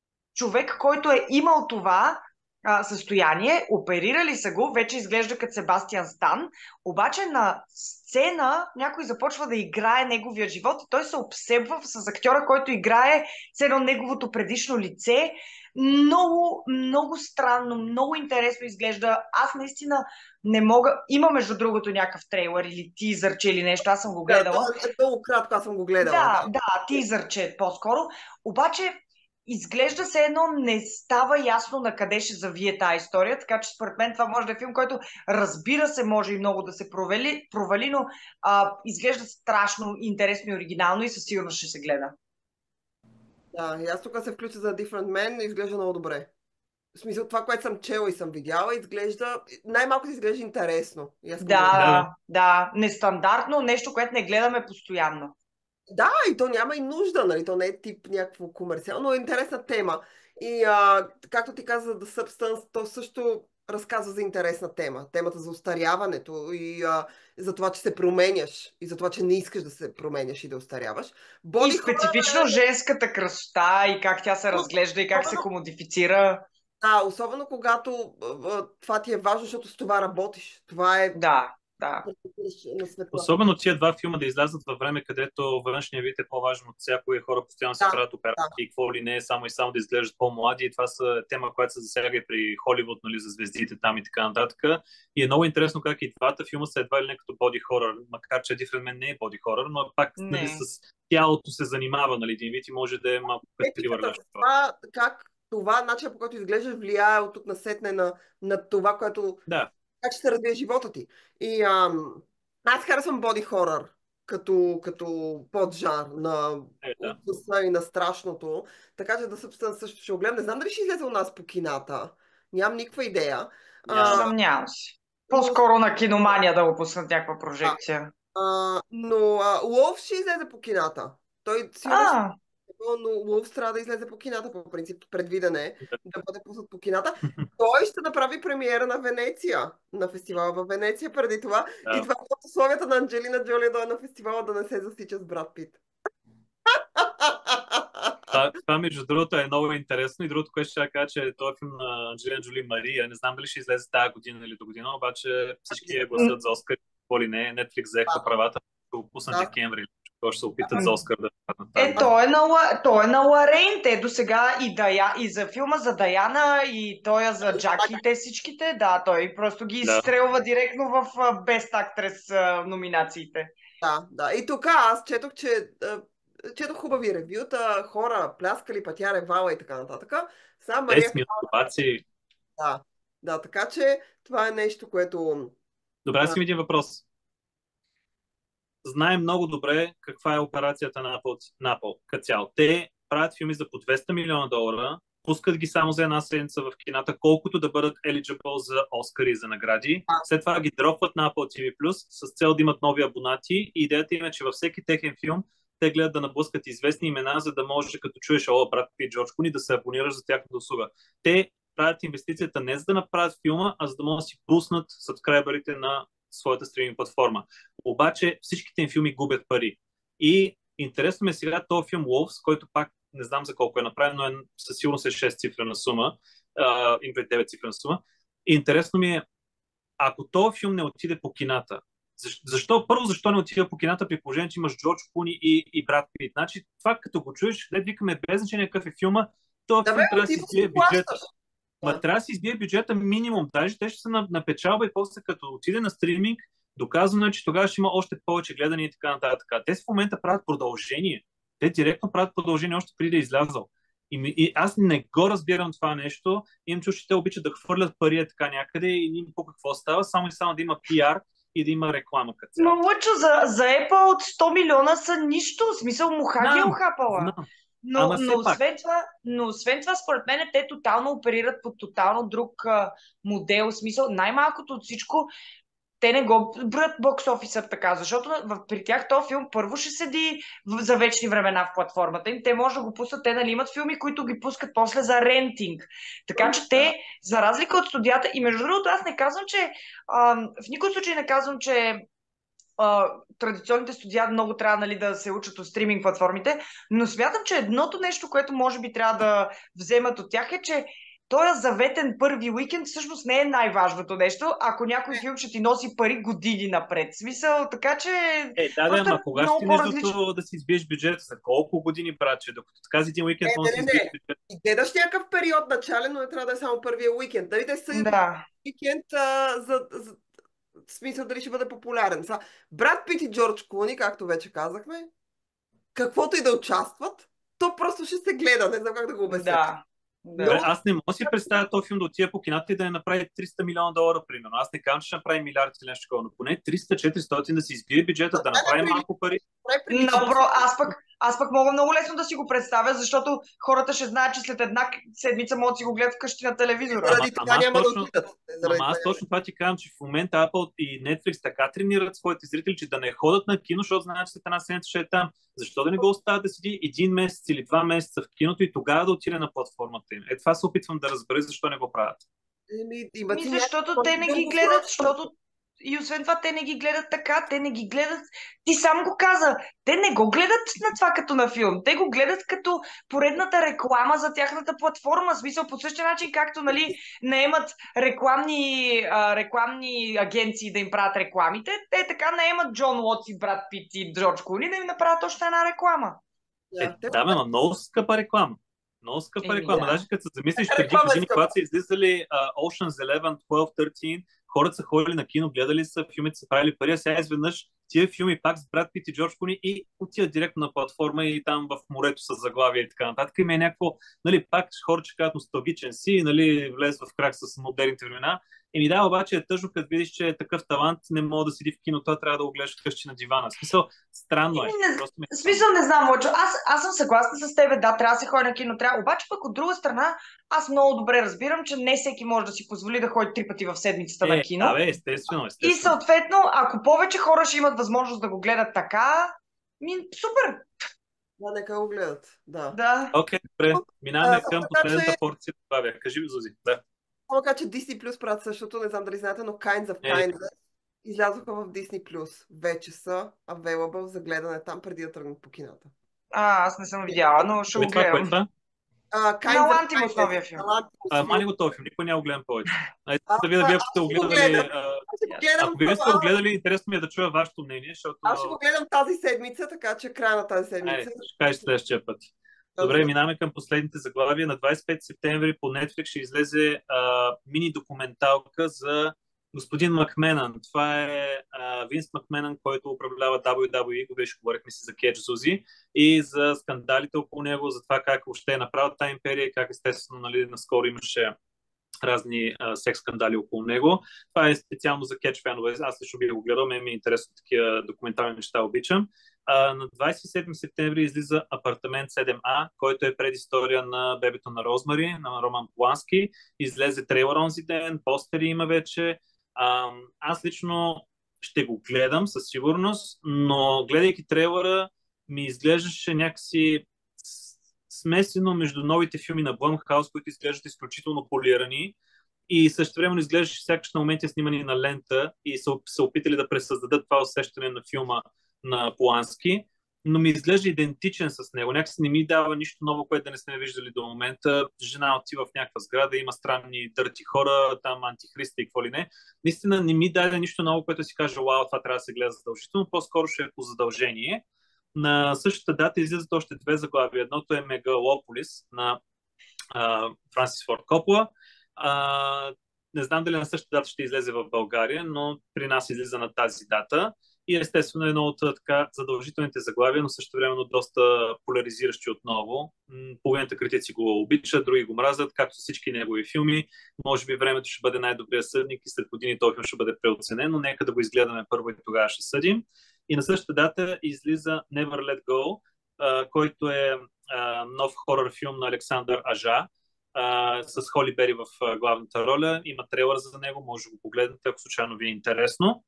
C: човек, който е имал това а, състояние, оперирали са го, вече изглежда като Себастиан Стан, обаче на сцена някой започва да играе неговия живот и той се обсебва с актьора, който играе с едно неговото предишно лице. Много, много странно, много интересно изглежда. Аз наистина не мога... Има между другото някакъв трейлър или тизърче или нещо, аз съм го гледала.
B: Да, е много кратко, аз съм го гледала.
C: Да, да, тизърче по-скоро. Обаче изглежда се едно не става ясно на къде ще завие тази история, така че според мен това може да е филм, който разбира се може и много да се провали, провали но а, изглежда страшно интересно и оригинално и със сигурност ще се гледа.
B: Да, и аз тук се включа за Different Man, изглежда много добре. В смисъл, това, което съм чела и съм видяла, изглежда, най-малко изглежда интересно. И аз
C: Да,
B: го гледам.
C: да, да, нестандартно, нещо, което не гледаме постоянно.
B: Да, и то няма и нужда, нали? То не е тип някакво комерциално, но е интересна тема. И а, както ти каза The Substance, то също разказва за интересна тема. Темата за остаряването и а, за това, че се променяш и за това, че не искаш да се променяш и да остаряваш.
C: И
B: Body
C: специфично
B: horror е-
C: женската красота и как тя се разглежда и как се комодифицира.
B: Да, особено когато а, а, това ти е важно, защото с това работиш. Това е
C: Да, да.
B: на света.
A: Особено тия два филма да излязат във време, където външния вид е по-важен от всяко и хора постоянно се
B: Да,
A: правят операции и какво ли не е, само и само да изглеждат по-млади. И това са тема, която се засяга и при Холивуд, нали, за звездите там и така нататък. И е много интересно как и двата филма са едва ли не като боди хорър, макар че Different Man не е боди хорър, но пак нали,
C: Не.
A: с тялото се занимава, нали, един вид и може да е малко като трилър.
B: Етиката, това, как това, начинът по който изглеждаш, влияе от тук насетне на, на това, което
A: Да.
B: как ще се развие живота ти. И ам, аз харесвам боди хорър като, като поджар на
A: Е, да.
B: ужаса и на страшното. Така че да събствено също ще го гледам. Не знам дали ще излезе у нас по кината. Нямам никаква идея.
A: Няма.
B: А,
C: Съмнявам се. По-скоро на киномания да го пуснат някаква прожекция.
B: а, но а, Лов ще излезе по кината. Той сигурно ще
C: А,
B: но Wolves трябва да излезе по кината, по принцип, предвиден е да бъде пуснат по кината. Той ще направи премиера на Венеция, на фестивала в Венеция преди това.
A: Да.
B: И това е от условията на Анджелина Джоли да е на фестивала да не се засича с Брат Пит.
A: Това, това, между другото, е много интересно. И другото, което ще кажа, че този филм на Анджелина Джоли Мария, не знам дали ще излезе тази година или до година, обаче всички я гласят за Оскар, какво ли не. Netflix взеха правата, ще го пуснат
B: Да.
A: декември. Той ще се опитат за Оскар да паднат
C: е,
A: тази.
C: той е на, Ла- той е на Ларейн. Те до сега и, Дая, и за филма за Даяна, и той е за Джаки, и те всичките. Да, той просто ги
A: Да.
C: изстрелва директно в а, Best Actress а, номинациите.
B: Да, да. И тук аз четох, че а, четох хубави ревюта, хора пляскали, пък тя ревала и така нататък. Сам Мария...
A: десет минути овации.
B: Да, да, така че това е нещо, което...
A: Добре, аз имам един въпрос. Знаем много добре каква е операцията на Apple, на Apple като цяло. Те правят филми за по двеста милиона долара, пускат ги само за една седмица в кината, колкото да бъдат eligible за Оскари и за награди. След това ги дропват на Apple ти ви плюс с цел да имат нови абонати. И идеята им е, че във всеки техен филм те гледат да наблъскат известни имена, за да може, като чуеш о, брат Пит, Джордж Клуни, да се абонираш за тяхната услуга. Те правят инвестицията не за да направят филма, а за да могат да си пуснат сабскрайбърите на своята стриминг платформа. Обаче всичките им филми губят пари. И интересно ми е сега този филм Wolves, който пак не знам за колко е направен, но е със сигурност е шест цифрена сума, а, им девет цифрена сума. И интересно ми е, ако този филм не отиде по кината, защо, защо първо, защо не отиде по кината при положение, че имаш Джордж Клуни и, и Брат Пит? Значи, това като го чуеш, да викаме без значение какъв е филма, този
B: Да,
A: филм
B: бе,
A: трябва да си
B: ти
A: избие
B: си
A: бюджета.
B: плащаш.
A: Ма
B: Да.
A: трябва да си избие бюджета минимум. Даже те ще са на, на печалба и после като отиде на стриминг, доказано е, че тогава ще има още повече гледани и така нататък. Те в момента правят продължение. Те директно правят продължение още преди да е излязъл. И, ми- и аз не го разбирам това нещо. Имам чуш, че те обичат да хвърлят пари е така някъде и ни по какво става, само и само да има пиар и да има реклама като
C: Но
A: цяло.
C: лъчо за, за Apple от сто милиона са нищо. В смисъл муха ги е
A: Знам,
C: ухапала.
A: знам.
C: Но,
A: Ама
C: но,
A: все пак.
C: освен това, но освен това, според мен, те тотално оперират по тотално друг а, модел. В смисъл, най-малкото от всичко, те не го броят бокс офисър така, защото в, при тях този филм първо ще седи в, за вечни времена в платформата им. Те може да го пуснат, те нали имат филми, които ги пускат после за рентинг. Така че те, за разлика от студията, и между другото аз не казвам, че а, в никой случай не казвам, че а, традиционните студия много трябва нали, да се учат от стриминг платформите, но смятам, че едното нещо, което може би трябва да вземат от тях е, че този заветен първи уикенд всъщност не е най-важното нещо, ако някой филм ще ти носи пари години напред. Смисъл, така че
A: Е, да, да,
C: просто
A: ама
C: е
A: кога ще
C: много
A: стигнеш
C: по-различно.
A: до да си избиеш бюджета? За колко години, братче? Докато така за един уикенд
B: Не,
A: може да
B: не,
A: си
B: не,
A: избиеш
B: не.
A: бюджета.
B: И гледаш някакъв период начален, но не трябва да е само първия уикенд. Дали те съдят
C: Да.
B: уикенд а, за, за в смисъл дали ще бъде популярен. Са, Брат Пит и Джордж Клуни, както вече казахме, каквото и да участват, то просто ще се гледа. Не знам как да го обясня.
C: Да.
A: Добре,
C: Да.
A: аз не мога да си представя този филм да отида по кината и да не направи триста милиона долара, примерно. Аз не казвам, че ще направи милиард или нещо такова, но поне триста-четиристотин да си избие бюджета, да направи малко пари.
B: Най-прилично.
C: Напро, аз пък, аз пък мога много лесно да си го представя, защото хората ще знаят, че след една седмица могат да си го гледат вкъщи на телевизора.
A: Ама,
B: Заради това
A: ама аз
B: няма да
A: точно,
B: отидат. Заради
A: ама аз
B: това
A: точно това ти казвам, че в момента Apple и Netflix така тренират своите зрители, че да не ходят на кино, защото знаят, че след една седмица ще е там. Защо да не го оставят да седи един месец или два месеца в киното и тогава да отиде на платформата им? Е, това се опитвам да разбера, защо не го правят.
B: Еми, имат
C: Ми,
B: си
C: защото
B: някакво
C: те не ги
B: друго
C: гледат,
B: средство.
C: защото и освен това те не ги гледат така, те не ги гледат. Ти сам го каза, те не го гледат на това като на филм, те го гледат като поредната реклама за тяхната платформа, в смисъл по същия начин, както нали наемат рекламни, а, рекламни агенции да им правят рекламите, те така наемат Джон Уотс и Брат Пит и Джордж Клуни да им направят още една реклама.
A: Е,
B: Да, те-
A: да, бе, ма много скъпа реклама. Много скъпа
C: Еми,
A: реклама.
C: да.
A: Даже като се замислиш
B: Всяка
A: преди
B: реклама е
A: години,
B: скъпа.
A: когато са излизали uh, Ocean's Eleven, дванайсет, тринайсет, хората са ходили на кино, гледали са, филмите са правили пари, а сега изведнъж тия филми пак с Брат Пит и Джордж Клуни и отиват директно на платформа и там в морето с заглавия и така нататък. Има е някакво, нали, пак хора, че казват носталгичен си, нали, влез в крак с модерните времена. И ми да, обаче е тъжно, като видиш, че е такъв талант не мога да седи в кино, това трябва да го гледаш вкъщи на дивана. В смисъл, странно е.
C: Еми, не-
A: Просто ми е
C: В смисъл не знам, Лъчо. Аз, аз съм съгласна с тебе, да, трябва да се ходи на кино, трябва. Обаче пък от друга страна, аз много добре разбирам, че не всеки може да си позволи да ходи три пъти в седмицата на
A: Е,
C: кино.
A: да, бе, естествено,
C: И
A: естествено.
C: съответно, ако повече хора ще имат възможност да го гледат така, ми, супер,
B: Да, нека го гледат. Да.
C: да.
A: Окей, добре. Минаваме
B: А,
A: към
B: така
A: последната
B: че-
A: порция. Това бе. Кажи, Зузи. Да.
B: Само кажа, че Disney Plus правят същото, не знам дали знаете, но Kinds of
A: Е.
B: Kindness излязоха в Disney Plus. Вече са available за гледане там, преди да тръгнат по кината.
C: А, аз не съм видяла, но ще
A: Кое
C: го
A: това, кое
C: гледам.
A: това?
B: А, Kinds
C: На
B: of
C: Лантимус
B: Kindness,
C: новия филм.
B: на Lantimos
A: А,
B: филм.
A: мани го този филм, никой няма го гледам повече. Ай,
B: А,
A: да видя, вие
B: аз
A: ако сте го
B: ще го
A: гледали.
B: гледам.
A: а,
B: Аз ще го гледам,
A: Ако вие сте го
B: а,
A: гледали, интересно ми е да чуя вашето мнение, защото...
B: Аз ще го гледам тази седмица, така че края на тази седмица.
A: Айде, ще кажеш следващия път. Добре, минаваме към последните заглавия. На двадесет и пети септември по Netflix ще излезе а, мини документалка за господин Макменън. Това е а, Винс Макменън, който управлява дабъл ю дабъл ю и, го беше, говорихме си за Кетч Зузи и за скандалите около него, за това как въобще е направил тази империя и как естествено, нали, наскоро имаше разни а, секс скандали около него. Това е специално за Кетч фенове. Аз лично би го гледал, мен ми е интересно, такива документални неща обичам. А, на двадесет и седми септември излиза Апартамент седем А, който е предистория на Бебето на Розмари, на Роман Полански. Излезе трейлър онзи ден, постери има вече. А, аз лично ще го гледам със сигурност, но гледайки трейлъра ми изглеждаше някакси смесено между новите филми на Blumhouse, които изглеждат изключително полирани и също време изглеждаше сякаш на моменти снимани на лента и са се опитали да пресъздадат това усещане на филма на Полански, но ми изглежда идентичен с него. Някакси не ми дава нищо ново, което да не сме виждали до момента. Жена отива в някаква сграда, има странни дърти хора, там антихриста и какво ли не. Наистина не ми даде нищо ново, което си каже, вау, това трябва да се гледа задължително, по-скоро ще е по задължение. На същата дата излизат още две заглавия. Едното е Мегалополис на а, Франсис Форд Копола. А, не знам дали на същата дата ще излезе в България, но при нас излиза на тази дата. И естествено едно от така задължителните заглавия, но също времено доста поляризиращи отново. Половината критици го обичат, други го мразят, както всички негови филми. Може би времето ще бъде най-добрият съдник и след години този филм ще бъде преоценен, но нека да го изгледаме първо и тогава ще съдим. И на същата дата излиза Never Let Go, а, който е а, нов хорър филм на Александър Ажа, а, с Холи Бери в а, главната роля. Има трейлър за него, може да го погледнете, ако случайно ви е интересно.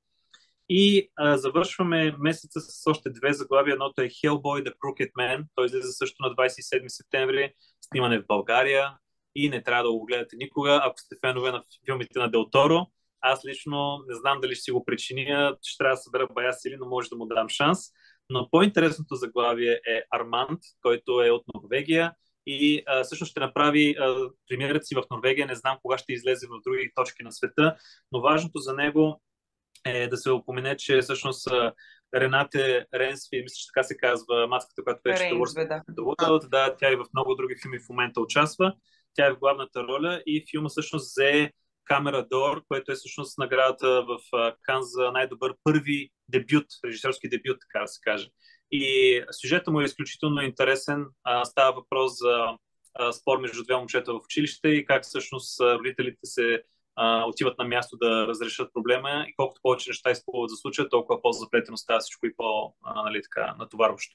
A: И а, завършваме месеца с още две заглавия. Едното е Hellboy The Crooked Man. Той излиза също на двадесет и седми септември, снимане в България и не трябва да го гледате никога, ако сте фенове на филмите на Дел Торо. Аз лично не знам дали ще си го причиня, ще трябва да събера бая сили, но може да му дам шанс. Но по-интересното заглавие е Арманд, който е от Норвегия и а, всъщност ще направи а, премиерата си в Норвегия. Не знам кога ще излезе в други точки на света, но важното за него е да се упомене, че всъщност Ренате Ренсви, мисля, че така се казва маската, която беше
C: Рейнсве, да.
A: World, да, тя и в много други филми в момента участва. Тя е в главната роля и филма всъщност взе Камера Дор, което е всъщност наградата в Кан за най-добър първи дебют, режисьорски дебют, така да се каже. И сюжетът му е изключително интересен. Става въпрос за спор между две момчета в училище и как всъщност родителите се Uh, отиват на място да разрешат проблема и колкото повече неща изплуват за случая, толкова по-заплетено става всичко и по-натоварващо.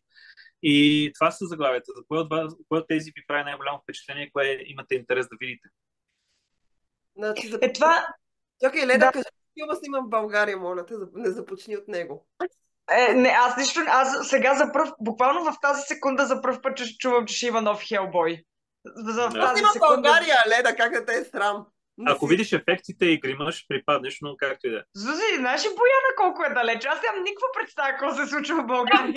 A: И това са заглавията. За кое от, вас, кое от тези ви прави най-голямо впечатление, кое имате интерес да видите?
B: Значи, за...
C: Е, това...
B: Чакай, Леда,
C: да.
B: кажи, филма снимам в България, моля те, не започни от него.
C: Е, не, аз нищо, аз сега за пръв, буквално в тази секунда за пръв път чувам, че ще има нов Хелбой. За
B: да. Аз има в България, Леда, как да те е срам.
A: Ако видиш ефектите и грима, ще припаднеш, но както и да е.
C: Зузи, знаеш ли Бояна колко е далеч? Аз нямам никаква представа какво се случва в България.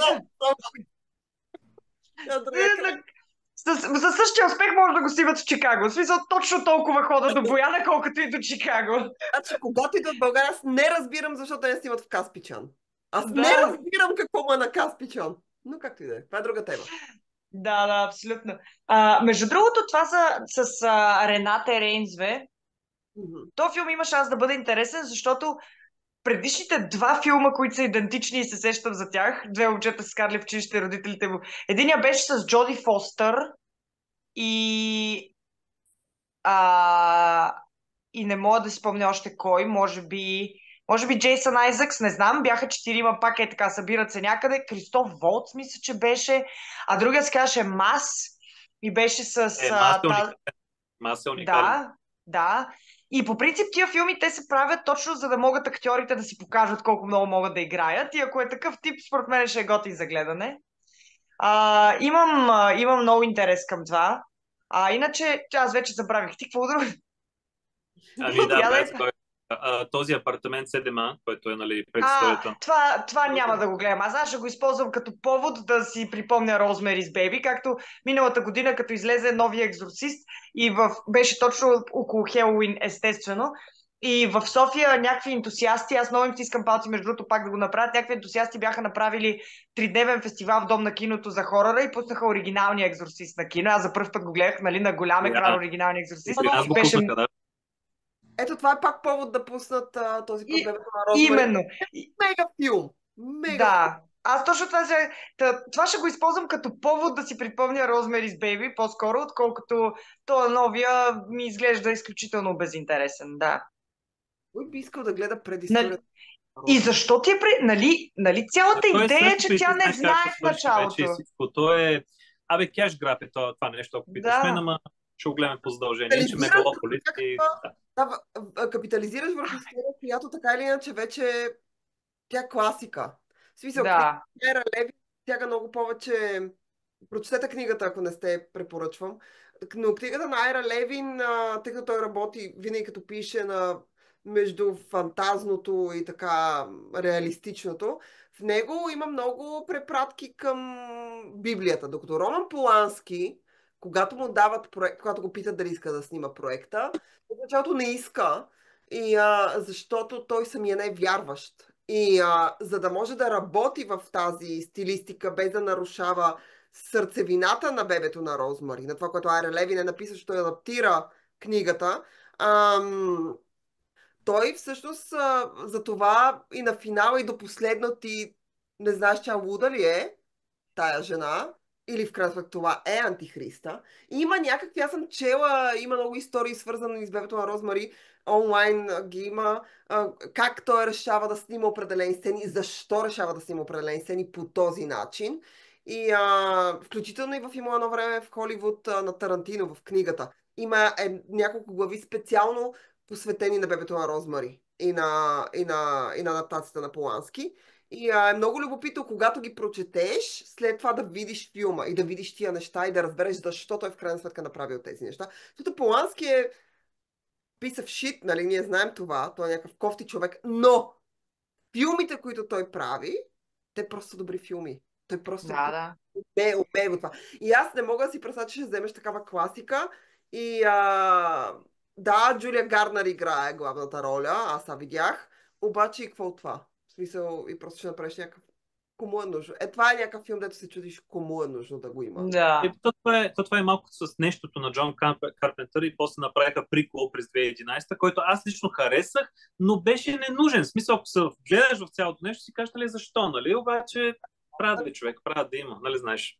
C: За същия успех може да го снимат в Чикаго. В смисъл, точно толкова хода до Бояна, колкото и до Чикаго.
B: Значи, когато идват в България, аз не разбирам защо те не снимат в Каспичан. Аз
C: да.
B: не разбирам какво му е на Каспичан. Но както и да е. Това е друга тема.
C: Да, да, абсолютно. А, между другото, това за, с а, Ренате Рейнсве, mm-hmm. този филм има шанс да бъде интересен, защото предишните два филма, които са идентични и се сещам за тях, две момчета с Карли в училище, родителите му. Единия беше с Джоди Фостър и а, и не мога да си спомня още кой, може би може би Джейсън Айзъкс, не знам, бяха четирима, пак е така, събират се някъде. Кристоф Волц, мисля, че беше, а другия се казваше Мас и беше с...
A: Е, Мас е уникален. Мас е уникален.
C: Да, да. И по принцип тия филми те се правят точно за да могат актьорите да си покажат колко много могат да играят и ако е такъв тип, според мен ще е готин за гледане. А, имам, а, имам много интерес към това. А иначе, аз вече забравих. Ти какво друго?
A: Ами да, без кой... този Апартамент седем А, който е, нали, предисторията.
C: Това, това няма да го гледам. Аз ще го използвам като повод да си припомня Розмерис Бейби, както миналата година, като излезе новия Екзорцист и в... беше точно около Хелоуин, естествено. И в София някакви ентусиасти, аз много им стискам палци, между другото пак да го направят, някакви ентусиасти бяха направили тридневен фестивал в Дом на киното за хорора и пуснаха оригиналния Екзорцист на кино. Аз за първ път го гледах, нали, на голям екран, yeah. оригиналния Екзорцист.
A: Аз го
C: беше...
A: пуснаха, да.
B: Ето това е пак повод да пуснат а, този път
C: И,
B: Бебето на Розмари.
C: именно.
B: Мега филм. Мега
C: Да. Аз точно това, ще, та- това ще го използвам като повод да си припомня Rosemary's Baby по-скоро, отколкото този новия ми изглежда изключително безинтересен. Да.
B: Кой би искал да гледа
C: Нали,
B: предисторията на
C: и
B: Розмари?
C: защо ти е при... Нали, нали
A: А
C: цялата
A: той е
C: идея е,
A: същото
C: че
A: и
C: тя
A: ти
C: не
A: знаеш
C: знае
A: как
C: в
A: ще свърши вече и
C: началото.
A: всичко. Той е... Абе, кеш граб е това, това нещо, ако питаш мен,
C: Да,
A: ама ще го гледаме по задължение. Иначе
B: Капитализираш върху
A: Мегалополис и...
B: някаква...
A: Да.
B: Да, в- в- капитализираш върху история, която така или иначе вече тя е класика. В смисъл, книга
C: да,
B: на Ера Леви тяга много повече. Прочетете книгата, ако не сте, препоръчвам. Но книгата на Айра Левин, а, тъй като той работи винаги като пише на между фантазното и така реалистичното, в него има много препратки към Библията. Докато Роман Полански, когато му дават проект, когато го питат дали иска да снима проекта, в началото не иска, и, а, защото той самия не е вярващ. И а, за да може да работи в тази стилистика, без да нарушава сърцевината на Бебето на Розмари, на това, което Айра Левин е написал, що адаптира книгата, ам, той всъщност а, за това и на финала и до последно ти не знаеш, тя луда ли е, тая жена, или в крайна сметка това е антихриста. И има някакви, аз съм чела, има много истории свързани с Бебето на Розмари, онлайн а, ги има, а, как той решава да снима определени сцени, защо решава да снима определени сцени по този начин. И а, включително и в има едно време в Холивуд а, на Тарантино, в книгата. Има е, няколко глави специално посветени на Бебето на Розмари и на, и на, и на адаптацията на Полански. И а, е много любопитно, когато ги прочетеш, след това да видиш филма и да видиш тия неща и да разбереш защо той в крайна сметка направил тези неща. Защото Полански е писав шит, нали, ние знаем това, той е някакъв кофти човек, но филмите, които той прави, те просто са добри филми. Той просто
C: да, да.
B: умее, умее го това. И аз не мога да си представя, че ще вземеш такава класика и а, да, Джулия Гарнер играе главната роля, аз това видях, обаче и какво от това? В смисъл, и просто ще направиш някакъв... Кому е нужно? Е, това е някакъв филм, дето се чудиш кому е нужно да го има.
A: Е,
C: Да.
A: то, това е, то това е малко с нещото на Джон Карпентър и после направиха приквел през две хиляди и единадесета, който аз лично харесах, но беше ненужен. В смисъл, ако се гледаш в цялото нещо, си кажеш, нали, защо, нали? Обаче правят ли човек, правят да има, нали знаеш?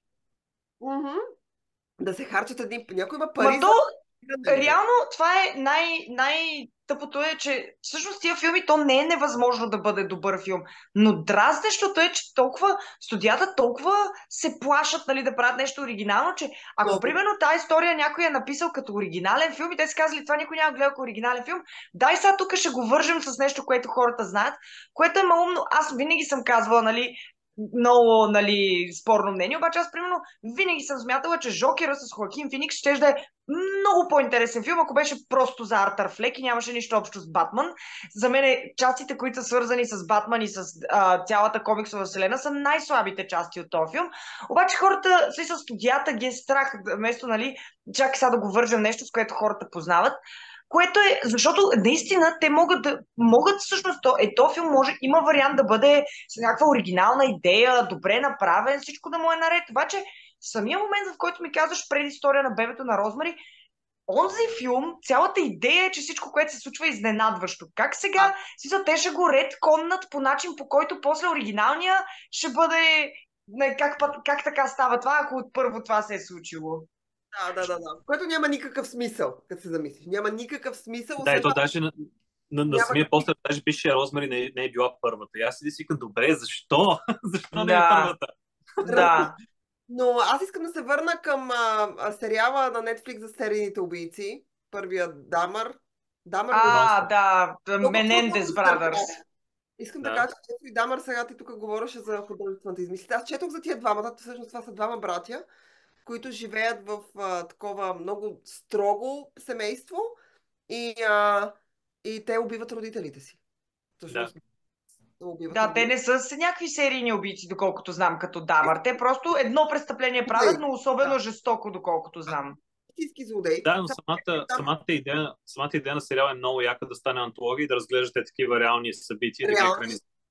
B: Мгм. Да се харчат едни... Някой има
C: Ма
B: пари
C: то,
B: за...
C: реално, това е най- най-тъпото е, че всъщност тия филми, то не е невъзможно да бъде добър филм. Но дразнещото е, че толкова студията толкова се плашат, нали, да правят нещо оригинално, че ако,
B: Много.
C: примерно, тази история някой е написал като оригинален филм и те са казали, това никой няма гледал като оригинален филм, дай сега тук ще го вържем с нещо, което хората знаят, което е малумно. Аз винаги съм казвала, нали, много, нали, спорно мнение, обаче аз, примерно, винаги съм смятала, че Жокера с Хоакин Феникс ще да е много по-интересен филм, ако беше просто за Артър Флек и нямаше нищо общо с Батман. За мен е, частите, които са свързани с Батман и с а, цялата комиксова вселена, са най-слабите части от този филм. Обаче хората, с студията ги е страх, вместо, нали, чакай сега да го вържем нещо, с което хората познават. Което е, защото наистина те могат да, могат всъщност, то, е, то филм може, има вариант да бъде с някаква оригинална идея, добре направен, всичко да му е наред. Обаче, самия момент, в който ми казваш преди история на Бебето на Розмари, онзи филм, цялата идея е, че всичко, което се случва е изненадващо. Как сега, смисъл, те ще го редконнат по начин, по който после оригиналния ще бъде... Не, как, път- как така става това, ако от първо това се е случило?
B: Да, да, да, да. Което няма никакъв смисъл, като се замислиш. Няма никакъв смисъл.
A: Да,
B: освен
A: ето
B: това,
A: даже на, на, на
B: няма
A: самия
B: как-
A: постер даже пише Розмари не, не е била първата. И аз си си викам, добре, защо? Защо не е
C: Да.
A: първата?
C: Да.
B: Но аз искам да се върна към а, а, сериала на Netflix за серийните убийци. Първият Дамър. Дамър ли?
C: А, да,
B: Много
C: Менендес
B: трудно
C: Brothers.
B: да. Искам да,
A: Да.
B: кажа, че Джефри Дамър сега ти тук говореше за художествената измислица. Аз четох за тия двамата, всъщност това са двама братя, които живеят в а, такова много строго семейство и, а, и те убиват родителите си. Всъщност, убиват
C: Да, те
B: родителите.
C: не са с някакви серийни убийци, доколкото знам, като Дамър. Те просто едно престъпление правят, но особено
B: Да.
C: жестоко, доколкото знам.
B: Истински злодей.
A: Да, но
B: Само,
A: самата,
B: че там
A: самата, идея, самата идея на сериала е много яка да стане антология и да разглеждате такива реални събития и да ги
B: реални.
A: екранизирате.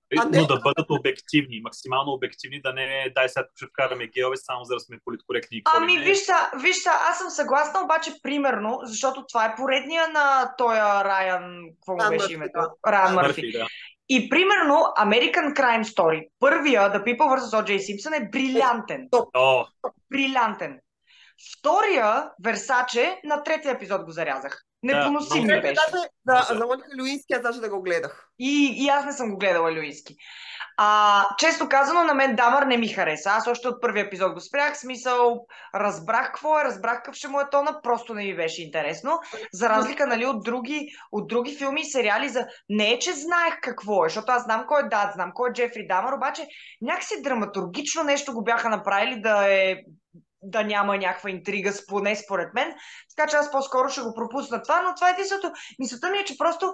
B: А не,
A: но да бъдат обективни, максимално обективни, да не дай сега ще вкараме геове, само за да сме политкоректни и какво ли
C: Ами,
A: не.
C: виж са, виж са, аз съм съгласна, обаче, примерно, защото това е поредния на тоя Райан, какво му
B: Райан
C: беше
B: Мърфи,
C: името?
B: да.
C: Райан
B: Да.
C: Мърфи.
A: Мърфи, да.
C: И примерно American Crime Story, първия, The People versus О Джей Simpson е брилянтен.
A: О,
C: Брилянтен. Втория, Версаче, на третия епизод го зарязах. Непоносим
A: много
C: ми беше.
B: Даже за, за Моника Люински аз даже да го гледах.
C: И, и аз не съм го гледала Люински. А, често казано, на мен Дамър не ми хареса. Аз още от първия епизод го спрях. Смисъл, разбрах какво е, разбрах какъв ще му е тона, просто не ми беше интересно. За разлика, нали, от други, от други филми и сериали, за... не е, че знаех какво е, защото аз знам кой е Дад, знам кой е Джефри Дамър, обаче някакси драматургично нещо го бяха направили да е да няма някаква интрига, поне според мен. Така че аз по-скоро ще го пропусна това, но това е единството. Мисълта ми е, че просто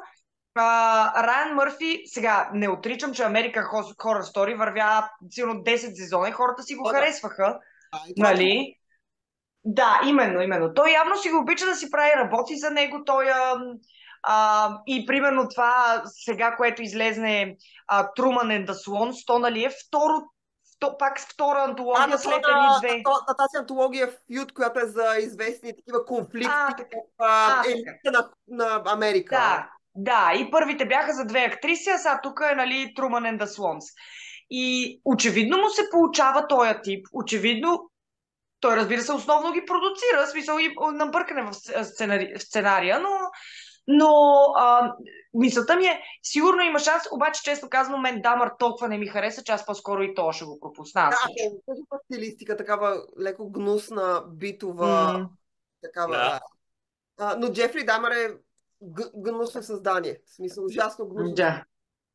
C: а, Райан Мърфи, сега не отричам, че American Horror Story вървя сигурно десет сезона и хората си го
B: О, да.
C: харесваха.
B: А, и това е
C: Нали? Да, именно, именно. Той явно си го обича да си прави, работи за него. Той а, а, и примерно това сега, което излезне а, Truman and the Swans, то нали е второ, вто, пак с втора
B: А,
C: антология
B: на,
C: след
B: това-
C: едни
B: на,
C: две.
B: на, на тази антология Фют, която е за известни такива конфликти
C: А, така.
B: в а,
C: А, така.
B: елита на, на Америка.
C: Да, да, и първите бяха за две актриси, а сега тук е, нали, Truman and the Swans. И очевидно му се получава този тип, очевидно той, разбира се, основно ги продуцира, в смисъл и набъркане в сценари, в сценария, но, но а, мисълта ми е, сигурно има шанс, обаче често казвам, мен Дамър толкова не ми хареса, че аз по-скоро и то ще го пропусна. Аз
B: Да,
C: лично.
B: е, тъжна стилистика, такава леко гнусна, битова,
C: М.
B: такава.
A: Да.
B: А, но Джефри Дамър е г- гнусно създание. В смисъл, ужасно гнусно.
C: Да.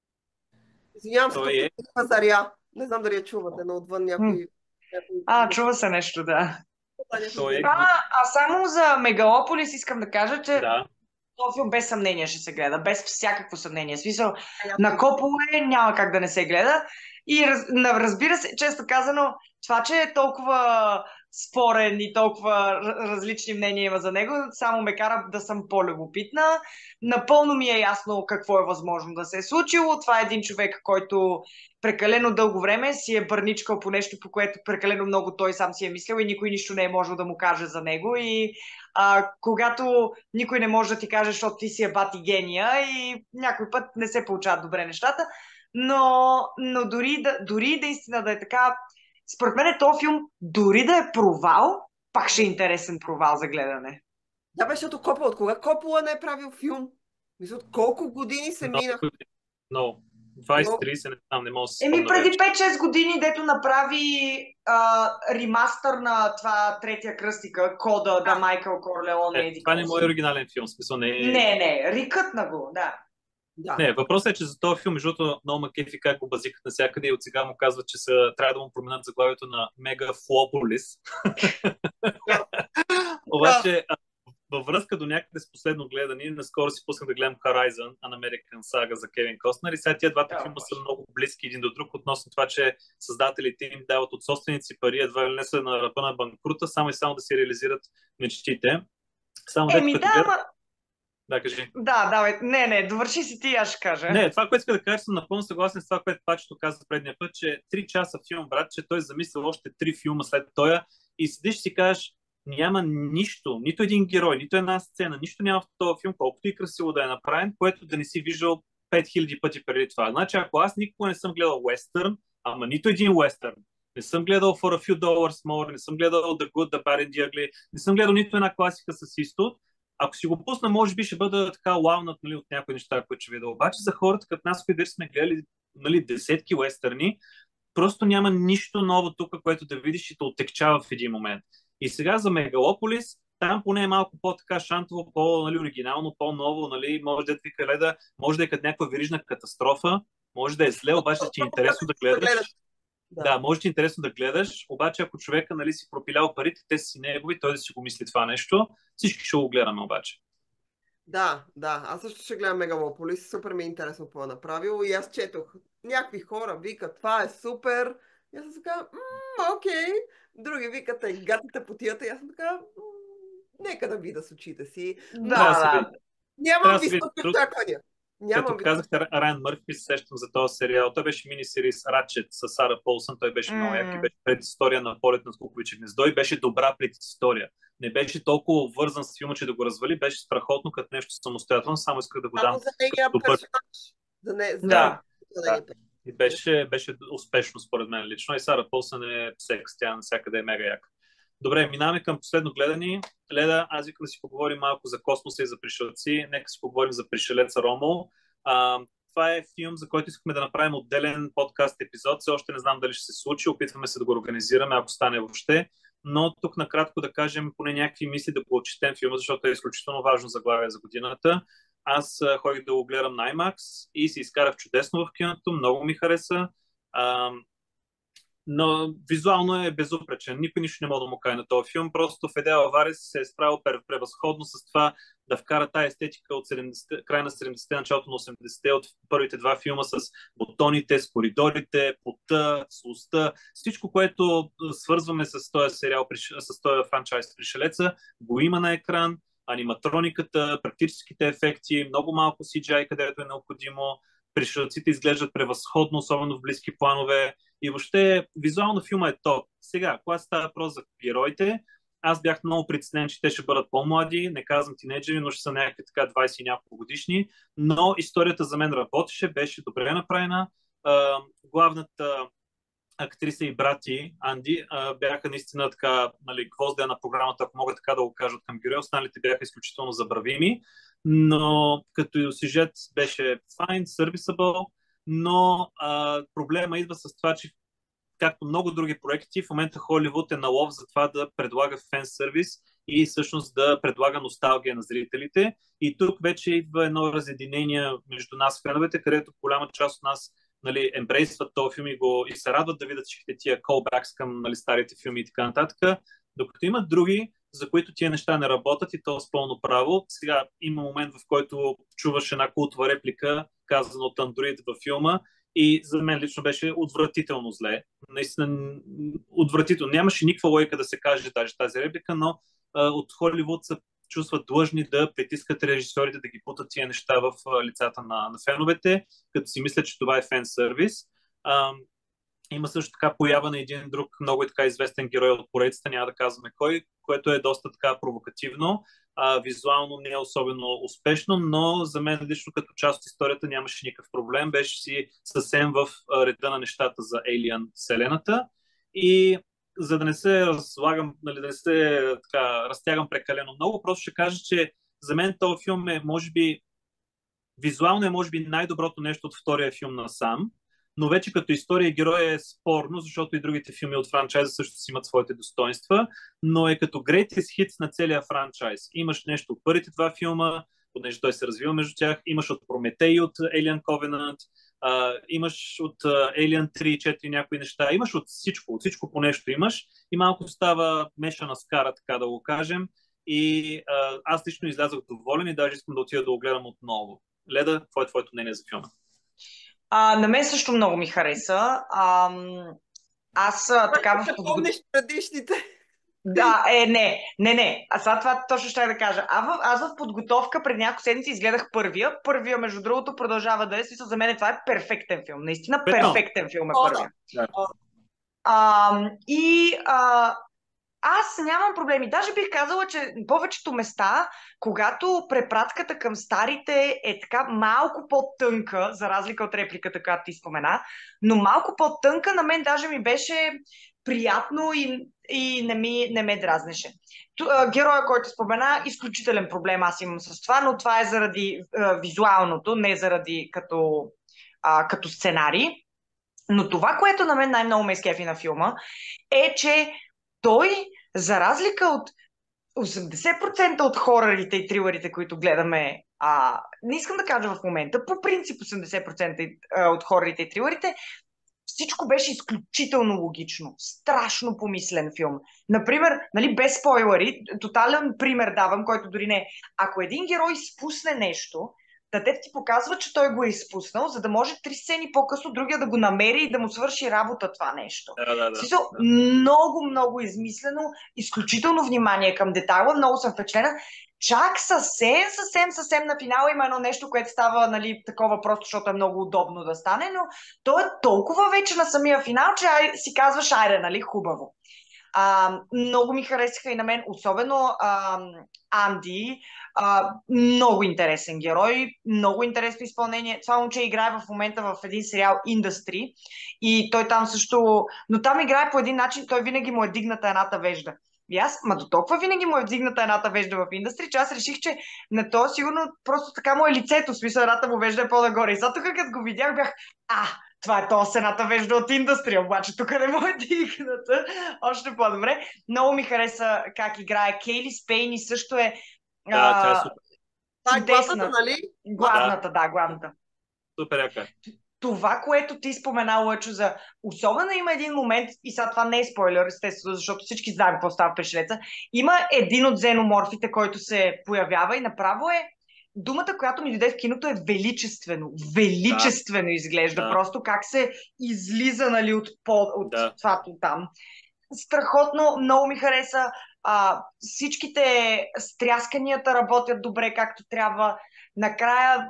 B: Извинявам се,
A: Той
B: тук
A: е.
B: е пазаря. Не знам дали я чувате, но отвън някой... някой...
C: А, чува се нещо, да.
A: Той е.
C: А, а само за Мегалополис искам да кажа, че
A: Да.
C: този филм без съмнение ще се гледа, без всякакво съмнение. В смисъл,
B: А,
C: на Кополе няма как да не се гледа. И раз, на- разбира се, често казано, това, че е толкова спорен и толкова р- различни мнения има за него, само ме кара да съм по-любопитна. Напълно ми е ясно какво е възможно да се е случило. Това е един човек, който прекалено дълго време си е бърничкал по нещо, по което прекалено много той сам си е мислил и никой нищо не е можел да му каже за него. И а, когато никой не може да ти каже, защото ти си е бати гения и някой път не се получават добре нещата, но, но дори, да, дори наистина да е така, според мен е този филм, дори да е провал, пак ще е интересен провал за гледане.
B: Да, бе, защото Копа, от кога Копола не е правил филм? Мисля, от колко години се
A: Много
B: минах?
A: години. Много. двайсет трийсет, не знам, не мога да се
C: Еми
A: спомня
C: преди
A: вече.
C: пет-шест години, дето направи а, ремастър на това третия кръстика, Кода, да, Майкъл Корлеоне.
A: Е, това не е мой оригинален филм, в смисъл не е...
C: Не, не, рикът на го, да.
B: Да.
A: Не, въпросът е, че за този филм, между другото, много ма кефи как го базикат навсякъде и от сега му казват, че са, трябва да му променят заглавието на Мегафлополис. Обаче, а, във връзка до някъде с последно гледане, наскоро си пуснах да гледам Horizon, An American Saga за Кевин Костнер и сега тия двата
C: Да,
A: филма
C: боже.
A: са много близки един до друг относно това, че създателите им дават от собственици пари, едва ли не са на ръба на банкрута, само и само да си реализират мечтите. Само дето
C: Еми
A: като
C: да,
A: гледам...
C: ма...
A: Да, кажи.
C: Да, давай, не, не, довърши си ти, аз ще кажа.
A: Не, това, което иска да кажа, съм напълно съгласен с това, което Пачето каза предния път, че три часа филм, брат, че той замисля още три филма след тоя и седиш и си кажеш, няма нищо, нито един герой, нито една сцена, нищо няма в този филм, колкото и красиво да е направен, което да не си виждал пет хиляди пъти преди това. Значи, ако аз никога не съм гледал уестърн, ама нито един уестърн, не съм гледал For a Few Dollars More, не съм гледал The Good, The Bad and The Ugly, не съм гледал нито една класика с Истот, ако си го пусна, може би ще бъда така лаунат, нали, от някои неща, които ще видя. Обаче за хората, като нас, които сме гледали, нали, десетки уестърни, просто няма нищо ново тук, което да видиш и те оттекчава в един момент. И сега за Мегалополис, там поне е малко по-така шантово, по-оригинално, по-ново, нали, може да е гледа, може да е като някаква верижна катастрофа, може да е зле, обаче да ти е интересно да гледаш. Да. да, може ти е интересно да гледаш, обаче ако човека, нали, си пропилял парите, те си негови, той да си го мисли това нещо, всички ще го гледаме обаче.
B: Да, да, аз също ще гледам Мегалополис, супер ми е интересно какво е направил и аз четох. Някакви хора викат, това е супер. И аз съм така, окей. Други викат, е гатите потията и аз съм така, нека да видя с очите си.
C: Да, да.
B: Нямам високи очаквания. Нямам
A: Като казахте Райан Мърфи, се сещам за този сериал. Той беше мини-сериз Ratchet с Сара Полсън. Той беше много як и
C: М.
A: беше предистория на Полет на Скуковиче гнездо и беше добра предистория. Не беше толкова вързан с филма, че да го развали. Беше страхотно като нещо самостоятелно. Само исках да го дам
B: Само за нейния
A: като добър.
B: персонаж. За не, за
C: Да.
B: за
A: Да.
B: нейния персонаж.
A: И беше, беше успешно според мен лично. И Сара Полсън е секс. Тя навсякъде е мега яка. Добре, минаваме към последно гледане. Леда, аз викам да си поговорим малко за космоса и за пришелци. Нека си поговорим за пришелеца Ромо. А, това е филм, за който искаме да направим отделен подкаст епизод. Все още не знам дали ще се случи. Опитваме се да го организираме, ако стане въобще. Но тук накратко да кажем поне някакви мисли да прочетем филма, защото е изключително важно заглавие за годината. Аз а, ходих да го гледам на IMAX и се изкарах чудесно в киното. Много ми хареса. А, но визуално е безупречен. Никой нищо не мога да му каже на този филм. Просто Феде Алварес се е справил превъзходно с това да вкара тази естетика от седемдесетте, края на седемдесетте, началото на осемдесетте, от първите два филма с бутоните, с коридорите, пота, слуста. Всичко, което свързваме с този сериал, с този франчайз Пришелеца, го има на екран. Аниматрониката, практическите ефекти, много малко Си Джи Ай, където е необходимо. Пришелците изглеждат превъзходно, особено в близки планове. И въобще визуално филма е топ. Сега, когато става въпрос за героите, аз бях много притеснен, че те ще бъдат по-млади, не казвам тинейджери, но ще са някакви така двайсет и няколко годишни, но историята за мен работеше, беше добре направена. А, главната актриса и брати Анди а, бяха наистина така, нали, гвоздея на програмата, ако мога така да го кажа към герои, останалите бяха изключително забравими, но като сюжет беше fine, serviceable, но а, проблема идва с това, че както много други проекти, в момента Холивуд е на лов за това да предлага фен сервис и всъщност да предлага носталгия на зрителите. И тук вече идва едно разединение между нас, феновете, където голяма част от нас, нали, ембрейсват този филм и, го, и се радват да видят всичките тия callbacks към, нали, старите филми и така нататък. Докато има други, за които тия неща не работят и то с пълно право. Сега има момент, в който чуваш една култова реплика, казана от андроид във филма, и за мен лично беше отвратително зле. Наистина отвратително. Нямаше никаква логика да се каже даже тази реплика, но а, от Холивуд се чувстват длъжни да притискат режисьорите да ги путат тия неща в а, лицата на, на феновете, като си мислят, че това е фен сервис. А, има също така поява на един друг много така известен герой от поредицата, няма да казваме кой, което е доста така провокативно. А, визуално не е особено успешно, но за мен лично като част от историята нямаше никакъв проблем. Беше си съвсем в реда на нещата за Alien вселената. И за да не се разлагам, нали, да не се така, разтягам прекалено много, просто ще кажа, че за мен този филм е, може би, визуално е, може би, най-доброто нещо от втория филм насам. Но вече като история герой е спорно, защото и другите филми от франчайза също си имат своите достоинства, но е като greatest hits на целия франчайз. Имаш нещо от първите два филма, понеже той се развива между тях, имаш от Прометей, от Alien Covenant, а, имаш от uh, Alien три, четири някои неща, имаш от всичко, от всичко по нещо имаш и малко става мешана скара, така да го кажем. И а, аз лично излязах доволен и даже искам да отида да го гледам отново. Леда, какво е твоето мнение за филма?
C: А, на мен също много ми хареса. А, аз а, така в
B: подготовка... помниш предишните.
C: Да, е, не, не, не. А сега това точно ще да кажа. А в, аз в подготовка пред няколко седмици изгледах първия. Първия, между другото, продължава да е. Смисъл, за мен това е перфектен филм. Наистина перфектен филм е първия.
A: Да.
C: А, и а, аз нямам проблеми. Даже бих казала, че повечето места, когато препратката към старите е така малко по-тънка, за разлика от репликата, която ти спомена, но малко по-тънка, на мен даже ми беше приятно и, и не, ми, не ме дразнеше. Героя, който спомена, изключителен проблем аз имам с това, но това е заради а, визуалното, не заради като, а, като сценарий. Но това, което на мен най-много ме изкефи на филма, е, че той, за разлика от осемдесет процента от хорорите и трилърите, които гледаме, а, не искам да кажа в момента, по принцип осемдесет процента от хорорите и трилърите, всичко беше изключително логично. Страшно помислен филм. Например, нали, без спойлери, тотален пример давам, който дори не. Ако един герой изпусне нещо, да те ти показва, че той го е изпуснал, за да може три сцени по-късно другия да го намери и да му свърши работа това нещо.
A: Да, да, да.
C: Смисъл, много, много измислено, изключително внимание към детайла, много съм впечатлена. чак съвсем, съвсем, съвсем на финала има едно нещо, което става, нали, такова просто, защото е много удобно да стане, но то е толкова вече на самия финал, че ай, си казваш, айде, нали, хубаво. А, много ми харесаха и на мен, особено а, Анди, а, много интересен герой, много интересно изпълнение. Това момче играе в момента в един сериал Industry и той там също, но там играе по един начин, той винаги му е дигната едната вежда. И аз, ма до толкова винаги му е вдигната едната вежда в Industry, че аз реших, че на то сигурно просто така му е лицето, в смисъл едната му вежда е по-нагоре. И зато като го видях бях, а, това е то с едната вежда от Industry, обаче тук не му е дигната. Още по-добре. Много ми хареса как играе Кейли Спейни, също е
A: Да, тя е супер.
B: Това е главната, нали?
C: Главната, да, главната.
A: Супер яка.
C: Това, което ти спомена, Лъчо, за особено има един момент, и сега това не е спойлер, естествено, защото всички знаем какво става в Пришелеца, има един от зеноморфите, който се появява и направо е думата, която ми дойде в киното е величествено. Величествено да. Изглежда. Да. Просто как се излиза, нали, от, под, от да. Това там. Страхотно, много ми хареса. А, всичките стрясканията работят добре, както трябва. Накрая,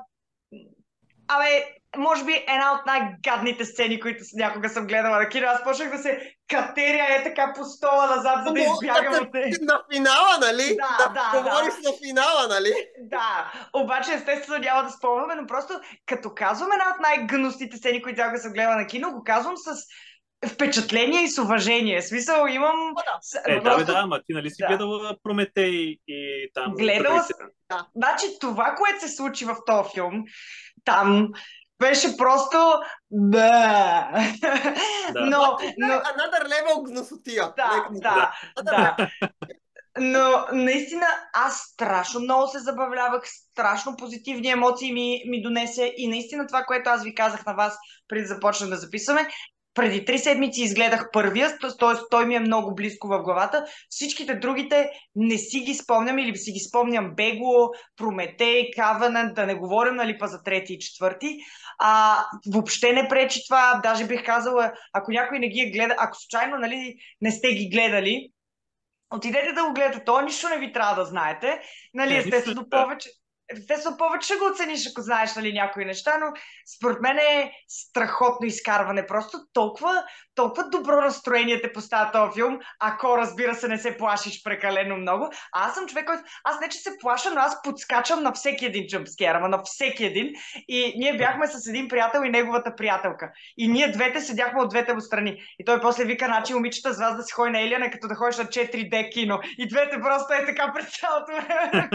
C: абе, може би една от най-гадните сцени, които някога съм гледала на кино. Аз почнах да се катеря е така по стола назад, за да избягам от нея.
B: На финала, нали?
C: Да, да, да.
B: Говориш на финала, нали?
C: Да, обаче естествено няма да спомняме, но просто като казвам една от най-гъностите сцени, които някога съм гледала на кино, го казвам с впечатление и с уважение. Смисъл имам...
A: Е, просто... да, да, ама ти нали си да. Гледала Прометей и там...
C: Гледала си... Да. Значи това, което се случи в този филм, там беше просто... Да.
A: Да.
C: Но, но...
B: Another level гносотия.
C: Да, да, да. Но наистина аз страшно много се забавлявах, страшно позитивни емоции ми, ми донесе и наистина това, което аз ви казах на вас преди да започнем да записваме, преди три седмици изгледах първия, т.е. той ми е много близко в главата. Всичките другите не си ги спомням или си ги спомням бегло, Прометей, Covenant, да не говорим нали па за трети и четвърти. А, въобще не пречи това, даже бих казала, ако някой не ги е гледа, ако случайно нали, не сте ги гледали, отидете да го гледате, то нищо не ви трябва да знаете. Нали, естествено повече... Естествено, повече ще го оцениш, ако знаеш нали, някои неща, но според мен е страхотно изкарване. Просто толкова, толкова добро настроение те поставя този филм, ако разбира се не се плашиш прекалено много. А аз съм човек, който... Аз не че се плаша, но аз подскачам на всеки един джъмпскер, ама на всеки един. И ние бяхме с един приятел и неговата приятелка. И ние двете седяхме от двете му страни. И той после вика, значи момичета с вас да си ходи на Елиана, като да ходиш на четири Д кино. И двете просто е така през цялото време.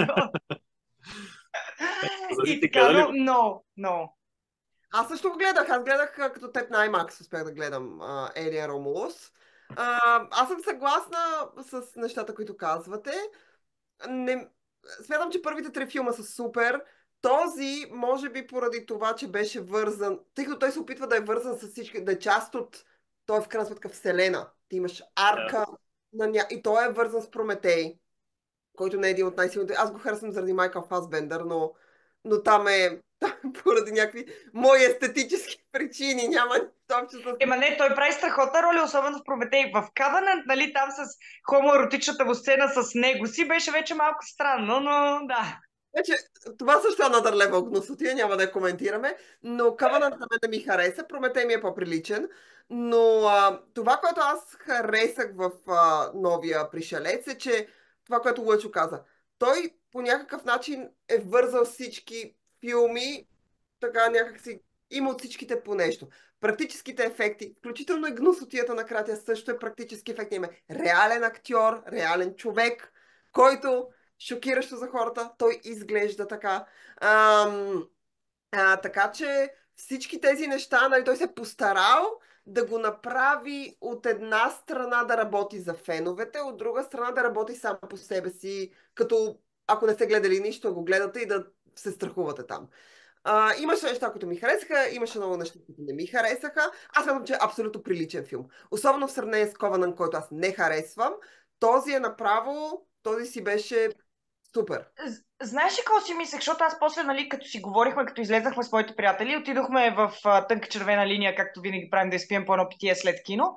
C: И така, но, но, но.
B: Аз също го гледах. Аз гледах като теб на IMAX, успях да гледам Alien Romulus. А, аз съм съгласна с нещата, които казвате. Не... Смятам, че първите три филма са супер. Този, може би поради това, че беше вързан, тъй като той се опитва да е вързан с всички, да е част от, той е в крайна сметка вселена. Ти имаш арка yeah. на ня... и той е вързан с Прометей, който не е един от най-силните. Аз го харесвам заради Майкъл Фасбендър, но, но там е там, поради някакви мои естетически причини. Няма общо с...
C: Ема не, той прави страхотна роля, особено в Прометей. В Covenant, нали, там с хомоеротичната му сцена с него си беше вече малко странно, но да.
B: Вече, това също е another level гносотия, няма да я коментираме, но Covenant на мен да ми хареса, Прометей ми е по-приличен, но а, това, което аз харесах в а, новия Пришелец е, че това, което Лъчо каза. Той по някакъв начин е вързал всички филми, така някак си има от всичките по нещо. Практическите ефекти, включително и гнусотията на Кратя също е практически ефект. Има реален актьор, реален човек, който шокиращо за хората, той изглежда така. Ам, а, така че всички тези неща, нали, той се е постарал да го направи от една страна да работи за феновете, от друга страна да работи сам по себе си, като ако не сте гледали нищо, го гледате и да се страхувате там. А, имаше неща, които ми харесаха, имаше много неща, които не ми харесаха. Аз смятам, че е абсолютно приличен филм. Особено в сравнение с Covenant, който аз не харесвам. Този е направо, този си беше супер.
C: Знаеш ли какво си мислех? Защото аз после, нали, като си говорихме, като излезнахме с моите приятели, отидохме в а, тънка червена линия, както винаги правим да изпием по едно питие след кино.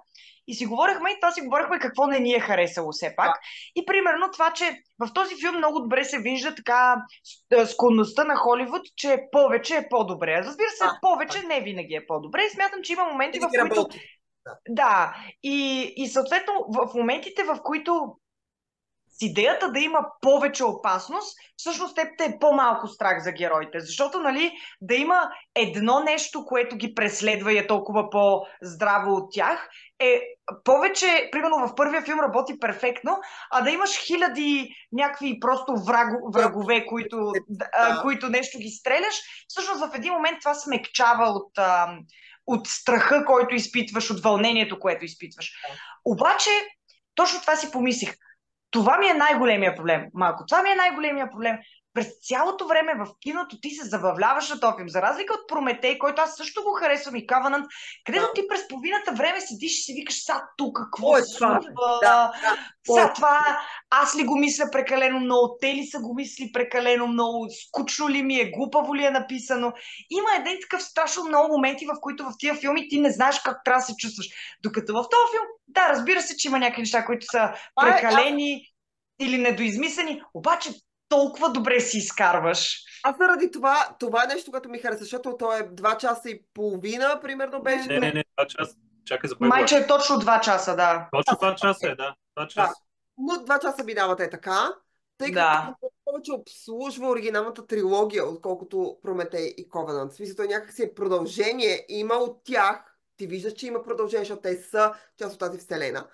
C: и си говорихме, и това си говорихме какво не ни е харесало все пак.
B: Да.
C: И примерно това, че в този филм много добре се вижда така склонността на Холивуд, че повече е по-добре. Разбира се,
B: Да.
C: повече не винаги е по-добре и смятам, че има моменти, в
B: Винаги
C: които...
B: работи. Да.
C: Да, и, и съответно в моментите, в които с идеята да има повече опасност, всъщност теб те е по-малко страх за героите. Защото, нали, да има едно нещо, което ги преследва и е толкова по-здраво от тях, е повече, примерно в първия филм работи перфектно, а да имаш хиляди някакви просто враго, врагове, които, а, които нещо ги стреляш, всъщност в един момент това смекчава от, а, от страха, който изпитваш, от вълнението, което изпитваш. Обаче, точно това си помислих. Това ми е най-големия проблем. Малко, това ми е най-големия проблем. През цялото време в киното ти се забавляваш на този филм. За разлика от Прометей, който аз също го харесвам, и Covenant, където
B: Да.
C: ти през половината време седиш и си викаш, са тук, какво
B: О, е
C: се
B: това,
C: случва?
B: да,
C: Са това, аз ли го мисля прекалено много, те ли са го мисли прекалено много, скучно ли ми е, глупаво ли е написано. Има един такъв страшно много моменти, в които в тия филми ти не знаеш как трябва да се чувстваш. Докато в този филм, да, разбира се, че има някакви неща, които са прекалени или недоизмислени, обаче толкова добре си изкарваш.
B: Аз заради това, това е нещо, което ми хареса, защото то е два часа и половина, примерно беше.
A: Не, не, не, два часа. Чакай за кой
C: Майче
A: говориш.
C: е точно два часа, да.
A: Точно два часа е, да. Два часа.
B: Но два часа минават е така, тъй като
C: Да.
B: повече обслужва оригиналната трилогия, отколкото Прометей и Covenant. В смисъл, той някакси е продължение. Има от тях, ти виждаш, че има продължение, защото те са част от тази вселена.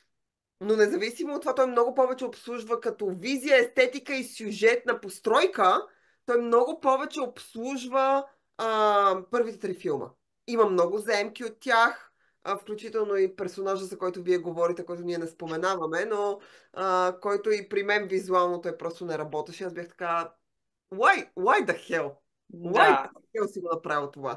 B: Но независимо от това, той много повече обслужва като визия, естетика и сюжетна постройка. Той много повече обслужва а, първите три филма. Има много заемки от тях, а, включително и персонажа, за който вие говорите, който ние не споменаваме, но а, който и при мен визуално той просто не работеше. Аз бях така, why, why the hell? Why
C: Да.
B: the hell си го направил това?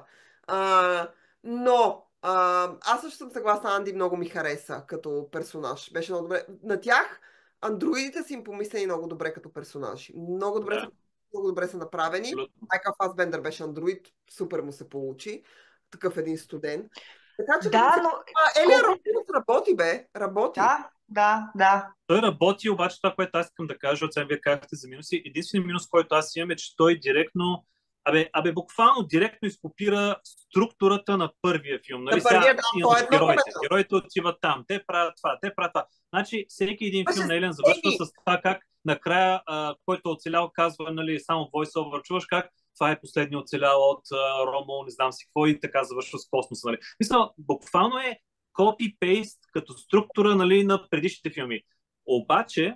B: А, но а, аз също съм съгласна, Анди много ми хареса като персонаж. Беше много добре. На тях андроидите са им помислени много добре като персонажи. Много добре,
A: Да.
B: са, много добре са направени.
A: Абсолютно.
B: Майкъл Фасбендър беше андроид, супер му се получи. Такъв един студент. Така че
C: Да,
B: като
C: но...
B: а, Елия
C: колко-
B: Родригес работи, бе. Работи.
C: Да, да, да.
A: Той работи, обаче това, което аз искам да кажа, от сега вие казахте за минуси, единственият минус, който аз имам е, че той директно, абе, абе буквално директно изкопира структурата на първия филм. Нали?
B: На първия,
A: Сега
B: да,
A: имаме
B: той е много
A: героите.
B: метал.
A: Героите отиват там, те правят това, те правят това. Значи, всеки един
B: Беше
A: филм на Елен завършва
B: сцени.
A: с това как накрая, а, който е оцелял, казва, нали, само voice-over, чуваш как това е последният оцелял от а, Ромо, не знам си какво, и така завършва с космоса. Нали? Мисля, буквално е копи-пейст като структура, нали, на предишните филми. Обаче,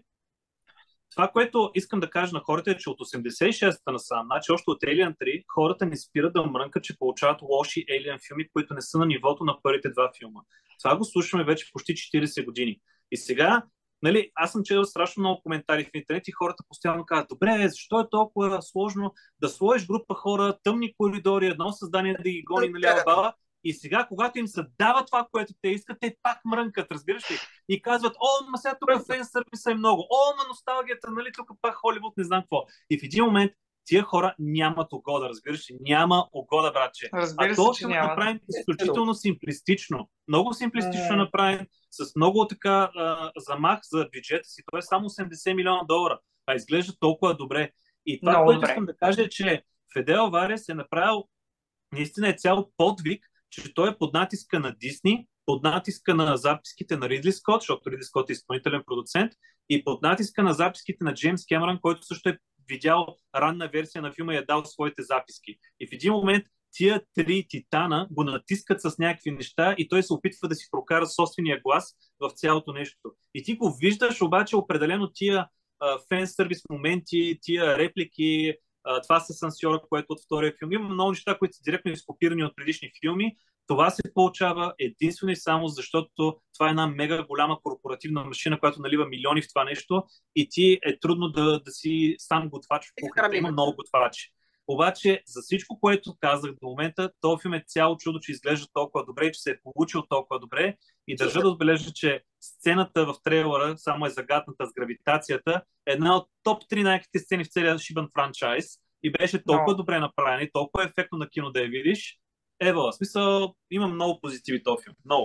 A: това, което искам да кажа на хората е, че от осемдесет и шеста насам, значи още от Alien три, хората не спират да мрънкат, че получават лоши Alien филми, които не са на нивото на първите два филма. Това го слушаме вече почти четирийсет години. И сега, нали, аз съм чел страшно много коментари в интернет и хората постоянно казват, добре, защо е толкова сложно да сложиш група хора, тъмни коридори, едно създание да ги гони налява баба. И сега, когато им се дава това, което те искат, те пак мрънкат, разбираш ли? И казват, о, ма сега тук фен сервиса е много, о, ма носталгията, нали, тук пак Холивуд, не знам какво. И в един момент тия хора нямат угода, разбираш ли? Няма угода, братче.
C: Разбира
A: А
C: се,
A: то
C: че
A: е
C: няма.
A: направен изключително симплистично. Много симплистично
C: Мгм.
A: направен, с много така а, замах за бюджета си. Той е само осемдесет милиона долара, а изглежда толкова добре. И това,
C: Много
A: което
C: добре.
A: искам да кажа е, че Федел Варес е направил наистина е цял подвиг, че той е под натиска на Дисни, под натиска на записките на Ридли Скот, защото Ридли Скот е изпълнителен продуцент, и под натиска на записките на Джеймс Кемерън, който също е видял ранна версия на филма и е дал своите записки. И в един момент тия три титана го натискат с някакви неща и той се опитва да си прокара собствения глас в цялото нещо. И ти го виждаш, обаче определено тия фен сервис моменти, тия реплики, Uh, това с Сансьора, което от втория филм. Има много неща, които са директно изкопирани от предишни филми. Това се получава единствено и само защото това е една мега голяма корпоративна машина, която налива милиони в това нещо и ти е трудно да, да си сам готвач в кухнята. Има много готвачи. Обаче за всичко, което казах до момента, този филм е цяло чудо, че изглежда толкова добре и че се е получил толкова добре. И държа да отбележа, че сцената в трейлера, само е загадната с гравитацията, е една от топ три най-яките сцени в целия шибан франчайз и беше толкова
C: No.
B: No.
A: добре направена и толкова ефектно на кино да я видиш. Ева, в смисъл, има много позитиви този филм. Много.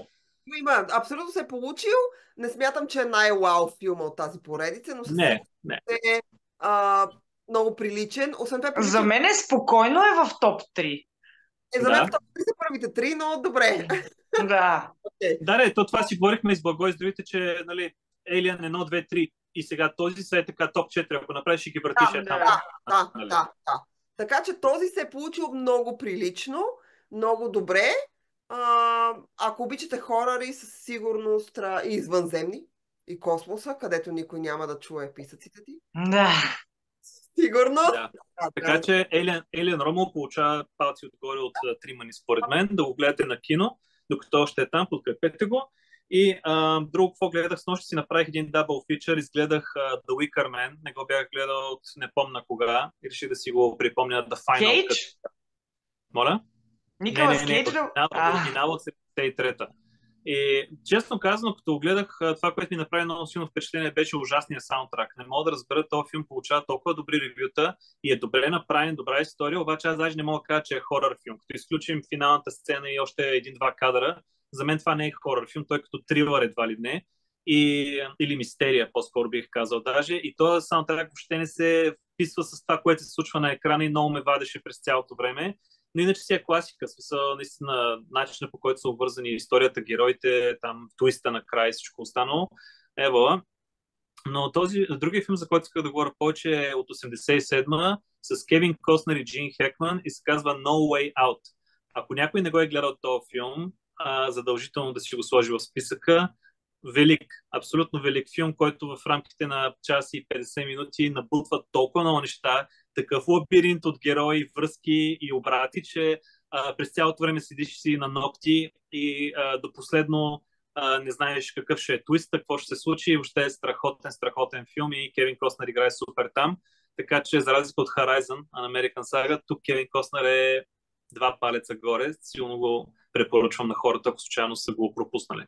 B: Има, абсолютно се е получил. Не смятам, че е най-вау филма от тази поредица, но със
A: Не, не.
B: сигурност е а, много приличен. Освен това е
C: За
B: приличен.
C: мен е спокойно е в топ три.
B: Е, за мен
A: Да.
B: в топ три са първите три, но добре.
C: Да.
B: Окей.
A: Да, не, то това си говорихме и с Благой с другите, че нали, Alien едно, две, три и сега този са е така топ четири, ако направиш и ги въртиш
B: Да,
A: е там.
B: да, да,
A: Нали?
B: да, да. Така че този се е получил много прилично, много добре. А, ако обичате хорари, със сигурност а, и извънземни, и космоса, където никой няма да чуе писъците ти.
C: Да.
B: Сигурно.
A: Да.
B: Да,
A: Така
B: да.
A: че Alien, Alien Romul получава палци отгоре от а, тримани според мен, да го гледате на кино, докато още е там, подкрепете го. И а, друго, какво гледах, с нощи си направих един дабл фичър, изгледах а, The Wicker Man, не го бях гледал от не помна кога, и реших да си го припомня The Final
C: Кейдж?
A: Cut. Моля?
C: Николас
A: не, не, не,
C: Кейдж ли?
A: оригинал,
C: А.
A: оригинал от седемдесет и трета. И честно казано, като гледах а, това, което ми направи много силно впечатление, беше ужасния саундтрак. Не мога да разбера, този филм получава толкова добри ревюта и е добре направен, добра история, обаче аз даже не мога да кажа, че е хорър филм. Като изключим финалната сцена и още един-два кадъра, за мен това не е хорър филм, той е като трилър едва ли не. И, или мистерия, по-скоро бих казал даже. И този саундтрак въобще не се вписва с това, което се случва на екрана и много ме вадеше през цялото време. Но иначе си е класика, смисъл, наистина, начинът по който са обвързани историята, героите, там, твиста на край и всичко останало. Ева. Но този, другия филм, за който исках да говоря повече, е от осемдесет и седма с Кевин Костнер и Джин Хекман и се казва No Way Out. Ако някой не го е гледал този филм, а, задължително да си го сложи в списъка. Велик, абсолютно велик филм, който в рамките на час и петдесет минути набутва толкова много неща, такъв лабиринт от герои, връзки и обрати, че а, през цялото време седиш си на ногти и а, до последно а, не знаеш какъв ще е твист, какво ще се случи и въобще е страхотен, страхотен филм и Кевин Костнер играе супер там. Така че за разлика от Horizon, American Saga, тук Кевин Костнер е два палеца горе. Силно го препоръчвам на хората, ако случайно са го пропуснали.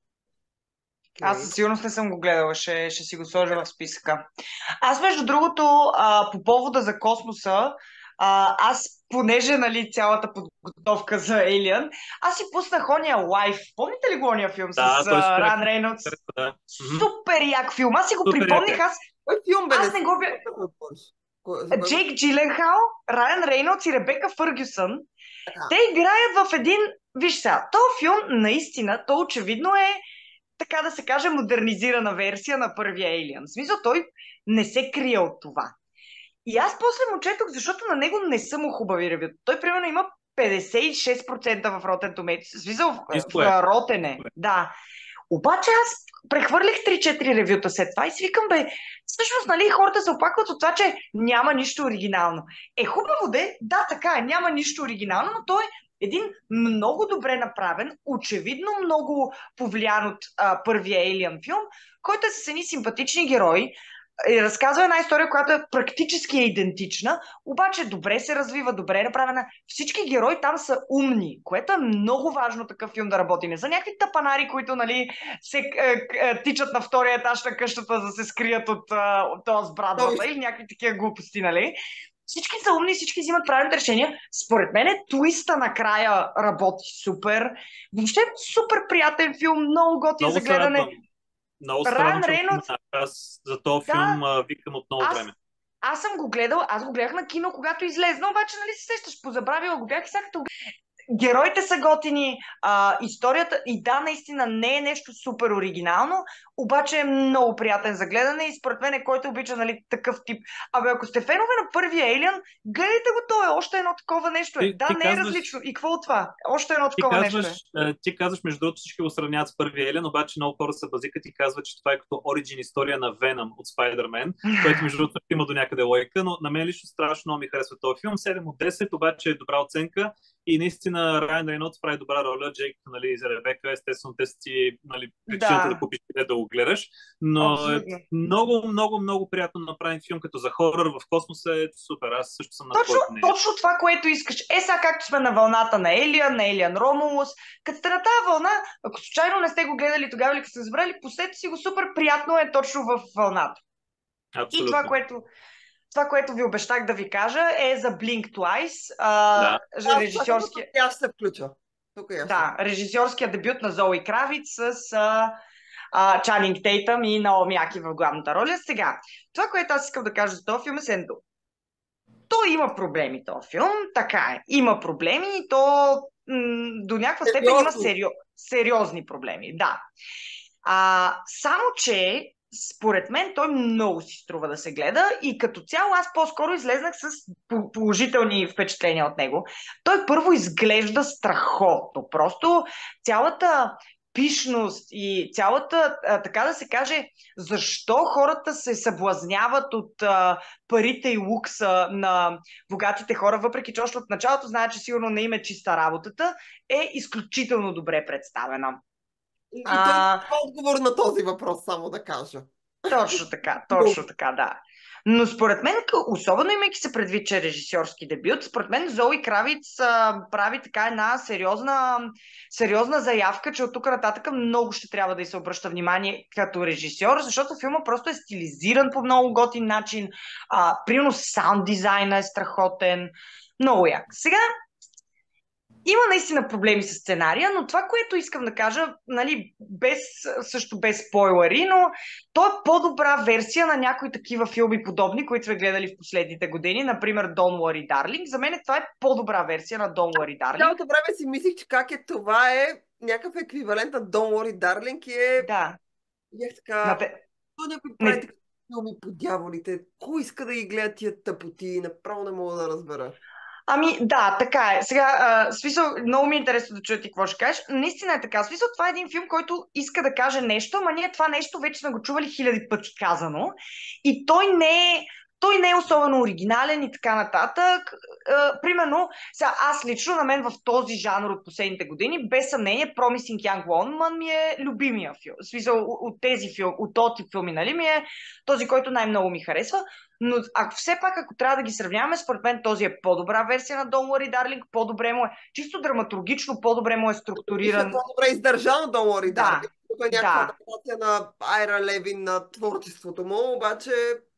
C: Аз със сигурност не съм го гледала, ще, ще си го сложа в списъка. Аз, между другото, а, по повода за космоса, а, аз, понеже, нали, цялата подготовка за Alien, аз си пуснах ония Life. Помните ли го ония филм
A: Да,
C: с
A: той е супер
C: Ран
A: як.
C: Рейнолдс?
A: Да.
C: Супер як филм. Аз си го
A: Супер
C: припомних,
A: як е.
C: аз,
B: Кой филм бе?
C: аз не го бях...
B: Кой- за кой-
C: Джейк Джиленхал, Райан Рейнолдс и Ребека Фъргюсън.
B: Така.
C: Те играят в един... Виж сега, този филм наистина, то очевидно е, така да се каже, модернизирана версия на първия Alien. В смисъл, той не се крие от това. И аз после му четох, защото на него не са му хубави ревюта. Той, примерно, има петдесет и шест процента в Rotten Tomatoes. В смисъл, в,
A: Ниско
C: в
A: е.
C: Rotten е. Да. Обаче аз прехвърлих три-четири ревюта след това и си викам, бе, всъщност, нали, хората се оплакват от това, че няма нищо оригинално. Е, хубаво де, да, така е, няма нищо оригинално, но той е един много добре направен, очевидно много повлиян от а, първия Alien филм, който е с едни симпатични герои, и разказва една история, която е практически идентична, обаче добре се развива, добре е направена. Всички герои там са умни, което е много важно такъв филм да работи. Не са някакви тапанари, които, нали, се е, е, тичат на втория етаж на къщата, за да се скрият от, от този с брадвата или някакви такива глупости, нали? Всички са умни, всички взимат правилните решения. Според мен твиста накрая работи супер. Въобще супер приятен филм, много готин за
A: Много се
C: гледане.
A: радвам. Много се
C: Райан
A: радвам, че го
C: Рейнолдс-
A: споменах. Аз за този
C: Да.
A: филм а, викам от много
C: Аз,
A: време.
C: аз съм го гледал, аз го гледах на кино, когато излезна, обаче, нали се сещаш, позабравила го бях и сега като героите са готини, а, историята и да, наистина не е нещо супер оригинално, обаче е много приятен за гледане и според мен, който обича, нали, такъв тип. Абе, ако сте фенове на първия Alien, гледайте го, то е още едно такова нещо. Е.
A: Ти-
C: Да,
A: ти
C: не
A: казваш-
C: е различно. И какво от това? Още едно
A: Ти
C: такова
A: казваш,
C: нещо е.
A: а, ти казваш, между другото, всички го сравняват с първия Елен, обаче много хора се базикат и казват, че това е като оригин история на Venom от Spider-Man, което между другото има до някъде лойка, но на мен лично страшно много ми харесва този филм. седем от десет, обаче е добра оценка и наистина Райан Рейнолдс прави добра роля. Джейк, нали, за Ребека, естествено, те си, нали, причината
C: Да.
A: да купиш билет да го гледаш, но
C: Абсолютно.
A: е много, много, много приятно направен филм, като за хорър в космоса е супер. Аз също съм на
C: Точно,
A: твоето мнение.
C: точно това, което искаш. Е, сега както сме на вълната на Alien, на Alien Romulus, като сте на тази вълна, ако случайно не сте го гледали тогава или като сте забрали, пуснете си го, супер приятно е точно в вълната.
A: Абсолютно.
C: И това, което, това, което ви обещах да ви кажа е за Blink Twice, а,
A: Да.
C: режисьорския...
B: Аз ще се включа. Тук е ясно.
C: Да, режисьорския дебют на Зои Кравиц с а, а, Чанинг Тейтъм и Наоми Аки в главната роля. Сега, това, което аз искам да кажа за този филм е следното. Той има проблеми, този филм, така е. Има проблеми и то м- до някаква степен има
B: Сериозни.
C: серио... сериозни проблеми, да. А, само, че според мен той много си струва да се гледа и като цяло аз по-скоро излезнах с по- положителни впечатления от него. Той първо изглежда страхотно. Просто цялата пишност и цялата, а, така да се каже, защо хората се съблазняват от а, парите и лукса на богатите хора, въпреки че още от началото знаят, че сигурно не им е чиста работата, е изключително добре представена.
B: И, и той
C: А,
B: има отговор на този въпрос, само да кажа.
C: Точно така, точно така, да. Но според мен, к- особено имайки се предвид, че е режисьорски дебют, според мен Зои Кравиц а, прави така една сериозна, сериозна заявка, че от тук нататък много ще трябва да й се обръща внимание като режисьор, защото филма просто е стилизиран по много готин начин. А, примерно саунд дизайна е страхотен. Много як. Сега, има наистина проблеми с сценария, но това, което искам да кажа, нали, без, също без спойлери, но то е по-добра версия на някои такива филми подобни, които сме гледали в последните години, например Don't Worry Darling. За мен това е по-добра версия на Don't Worry Darling.
B: Цялото време си мислих, че как е това е някакъв еквивалент на Don't Worry Darling и е...
C: Да.
B: Бях така...
C: На те...
B: То някой прави
C: Не,
B: такива филми по дяволите. Кой иска да ги гледа тия тъпоти? Направо не мога да разбера.
C: Ами да, така е. Сега, а, смисъл, много ми е интересно да чуя ти какво ще кажеш. Наистина е така. Смисъл, това е един филм, който иска да каже нещо, ама ние това нещо вече сме го чували хиляди пъти казано. И той не е, той не е особено оригинален и така нататък. А, примерно, сега аз лично, на мен в този жанр от последните години, без съмнение, Promising Young Woman ми е любимия филм. В смисъл, от тези филми, от този тип филми, нали, ми е този, който най-много ми харесва. Но ако все пак, ако трябва да ги сравняваме, според мен този е по-добра версия на Don't Worry Darling, по-добре му е, чисто драматургично, по-добре му е
B: Мисля,
C: структуриран.
B: по-добре издържано Don't Worry
C: Да,
B: Darling. Тук е някаква
C: да.
B: адаптация на Айра Левин на творчеството му, обаче...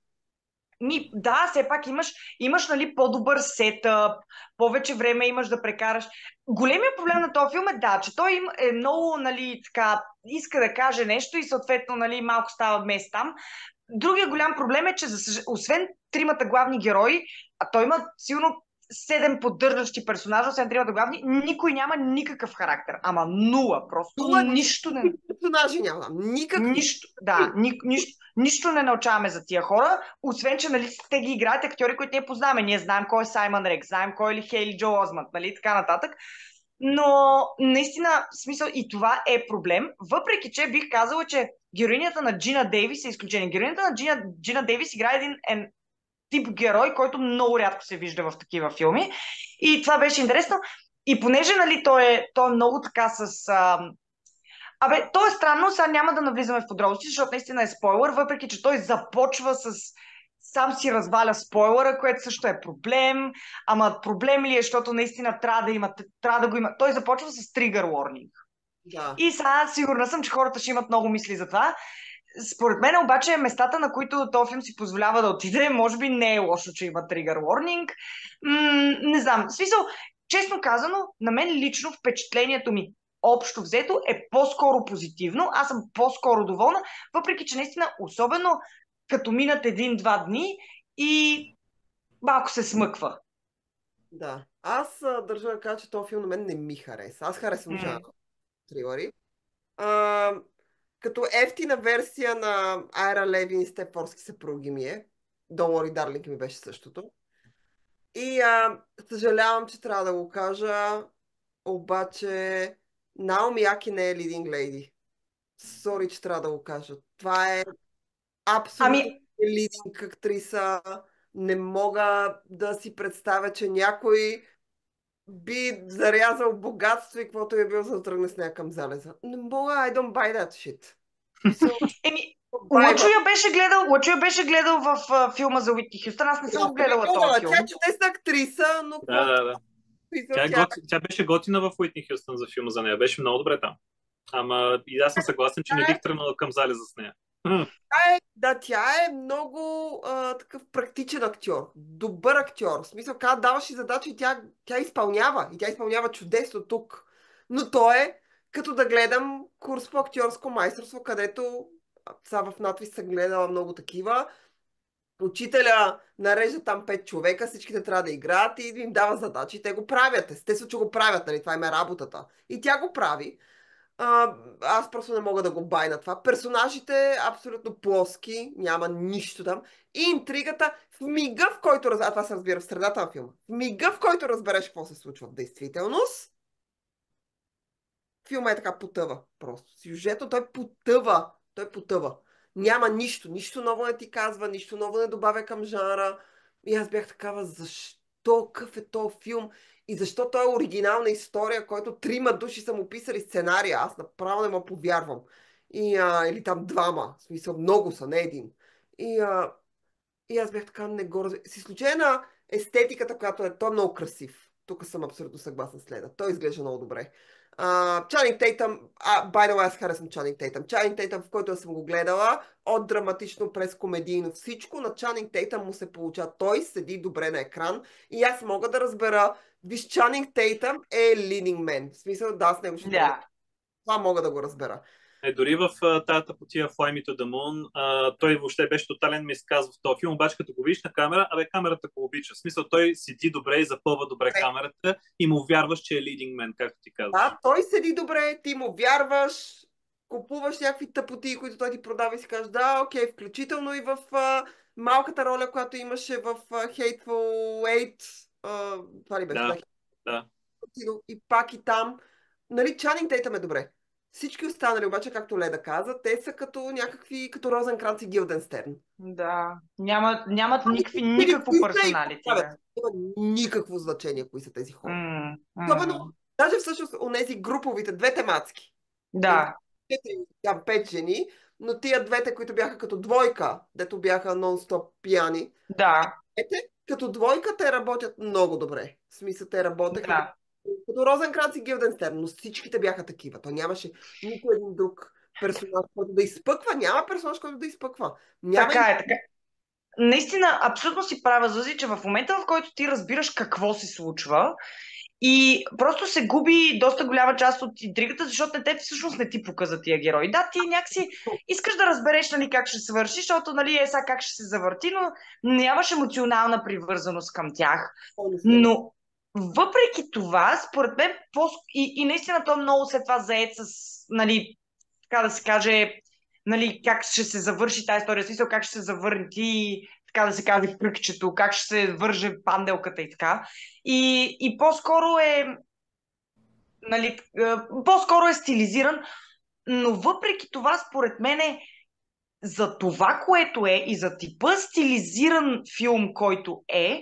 C: Ми, да, все пак имаш, имаш нали, по-добър сетъп, повече време имаш да прекараш. Големият проблем на този филм е, да, че той им е много, нали, така, иска да каже нещо и съответно, нали, малко става мес там. Другия голям проблем е, че за, съж- освен тримата главни герои, а той има силно седем поддържащи персонажа, освен тримата главни, никой няма никакъв характер. Ама нула, просто
B: Тула
C: нищо не...
B: персонажи няма. Никакви.
C: Нищо, да, ни, нищо, нищо не научаваме за тия хора, освен, че нали, те ги играят актьори, които ние познаваме. Ние знаем кой е Саймън Рекс, знаем кой е ли Хейли Джо Осмънд, нали, така нататък. Но наистина, в смисъл и това е проблем, въпреки че бих казала, че героинята на Джина Дейвис е изключение. Героинята на Джина, Джина Дейвис играе един ен, тип герой, който много рядко се вижда в такива филми. И това беше интересно. И понеже нали, той, е, той е много така с... А, Абе, то е странно, сега няма да навлизаме в подробности, защото наистина е спойлър, въпреки че той започва с сам си разваля спойлъра, което също е проблем. Ама проблем ли е, защото наистина трябва да, има, трябва да го има. Той започва с тригър warning.
B: Да.
C: И сега сигурна съм, че хората ще имат много мисли за това. Според мен обаче местата, на които този филм си позволява да отиде, може би не е лошо, че има тригър warning. М- не знам. В смисъл, честно казано, на мен лично впечатлението ми общо взето е по-скоро позитивно. Аз съм по-скоро доволна, въпреки че наистина, особено като минат един-два дни и малко се смъква.
B: Да. Аз а, държа да кажа, че този филм на мен не ми хареса. Аз харесвам
C: М.
B: жанра трилъри. А, като ефтина версия на Айра Левин и Степорски съпруги ми е. Don't Worry Darling ми беше същото. И а, съжалявам, че трябва да го кажа, обаче Наоми Аки не е leading lady. Сори, че трябва да го кажа. Това е абсолютно
C: Ами,
B: лидинг актриса. Не мога да си представя, че някой би зарязал богатство и каквото е бил, за да тръгне с нея към залеза. Не мога, I don't buy that shit. So,
C: еми,
B: bye,
C: Лъчо я беше гледал, Лъчо я беше гледал в а, филма за Уитни Хюстън. Аз не съм
B: Да,
C: го гледала
B: гледала,
C: този филм.
B: Тя е чудесна актриса, но
A: Да, да, да.
B: какво
A: Тя, е
B: тя...
A: готи, тя беше готина в Уитни Хюстън за филма за нея. Беше много добре там. Ама и аз съм съгласен, че не бих тръгнал към залеза с нея.
B: Тя е, да, тя е много а, такъв практичен актьор. Добър актьор. В смисъл, когда даваш и задача и тя, тя изпълнява. И тя изпълнява чудесно тук. Но то е като да гледам курс по актьорско майсторство, където сега в надвис съм гледала много такива. Учителя нарежда там пет човека, всичките трябва да играят и им дава задачи. Те го правят. Естествено, че го правят, нали? Това им е работата. И тя го прави. А, аз просто не мога да го байна това. Персонажите абсолютно плоски, няма нищо там. И интригата в мига, в който разбереш, а това се разбира в средата на филма, в мига, в който разбереш какво се случва в действителност, филма е така потъва просто. Сюжетно той потъва. Той потъва. Няма нищо. Нищо ново не ти казва, нищо ново не добавя към жанра. И аз бях такава, защо какъв е този филм? И защо той е оригинална история, който трима души са му писали сценария. Аз направо не му повярвам. И, а, или там двама. В смисъл, много са, не един. И, а, и аз бях така, не го разбирам. С изключение на естетиката, която е, той е много красив. Тук съм абсолютно съгласен с Леда. Той изглежда много добре. Чанинг Тейтъм, а, by the way, аз харесвам Чанинг Тейтъм. Чанинг Тейтъм, в който съм го гледала, от драматично през комедийно всичко, на Чанинг Тейтъм му се получа. Той седи добре на екран и аз мога да разбера, виж, Чанинг Тейтъм е leading man. В смисъл, да, аз него ще
C: Да.
B: това мога да го разбера.
A: Е, дори в uh, тази тъпотия Fly Me to the Moon, uh, той въобще беше тотален ми изказ в този филм, обаче като го видиш на камера, абе камерата го обича. В смисъл, той седи добре и запълва добре
B: Е.
A: камерата и му вярваш, че е leading man, както ти казваш.
B: Да, той седи добре, ти му вярваш, купуваш някакви тъпоти, които той ти продава и си кажеш, да, окей, включително и в а, малката роля, която имаше в а, Hateful Eight. А, това ли беше?
A: Да, да.
B: И пак и там. Нали, Чанинг Тейтъм е добре. Всички останали, обаче, както Леда каза, те са като някакви, като Розенкранц и Гилденстерн.
C: Да. Няма, нямат никакви,
B: Или
C: никакво
B: кои са и
C: персоналити.
B: какво
C: Да.
B: правят. Няма никакво значение кои са тези хора.
C: М, м.
B: Особено, даже всъщност у нези груповите, две тематски.
C: Да.
B: Четири, там пет жени, но тия двете, които бяха като двойка, дето бяха нон-стоп пияни,
C: Да.
B: ете, като двойка те работят много добре. В смисъл, те работеха
C: Да.
B: като Розенкранц и Гилденстерн, но всичките бяха такива. То нямаше нито един друг персонаж, който да изпъква. Няма персонаж, който да изпъква. Няма
C: Така
B: и...
C: е, така. Наистина, абсолютно си права, Зузи, че в момента, в който ти разбираш какво се случва и просто се губи доста голяма част от интригата, защото те всъщност не ти показват тия герои. Да, ти някакси искаш да разбереш, нали, как ще свърши, защото, нали, е сега как ще се завърти, но нямаш емоционална привързаност към тях. Но въпреки това, според мен, по... и, и наистина той е много след това заед с, нали, така да се каже, нали, как ще се завърши тази история, смисъл как ще се завърти, така да се каже, кръгчето, как ще се върже панделката и така. И, и по-скоро е, нали, по-скоро е стилизиран, но въпреки това, според мен е за това, което е и за типа стилизиран филм, който е,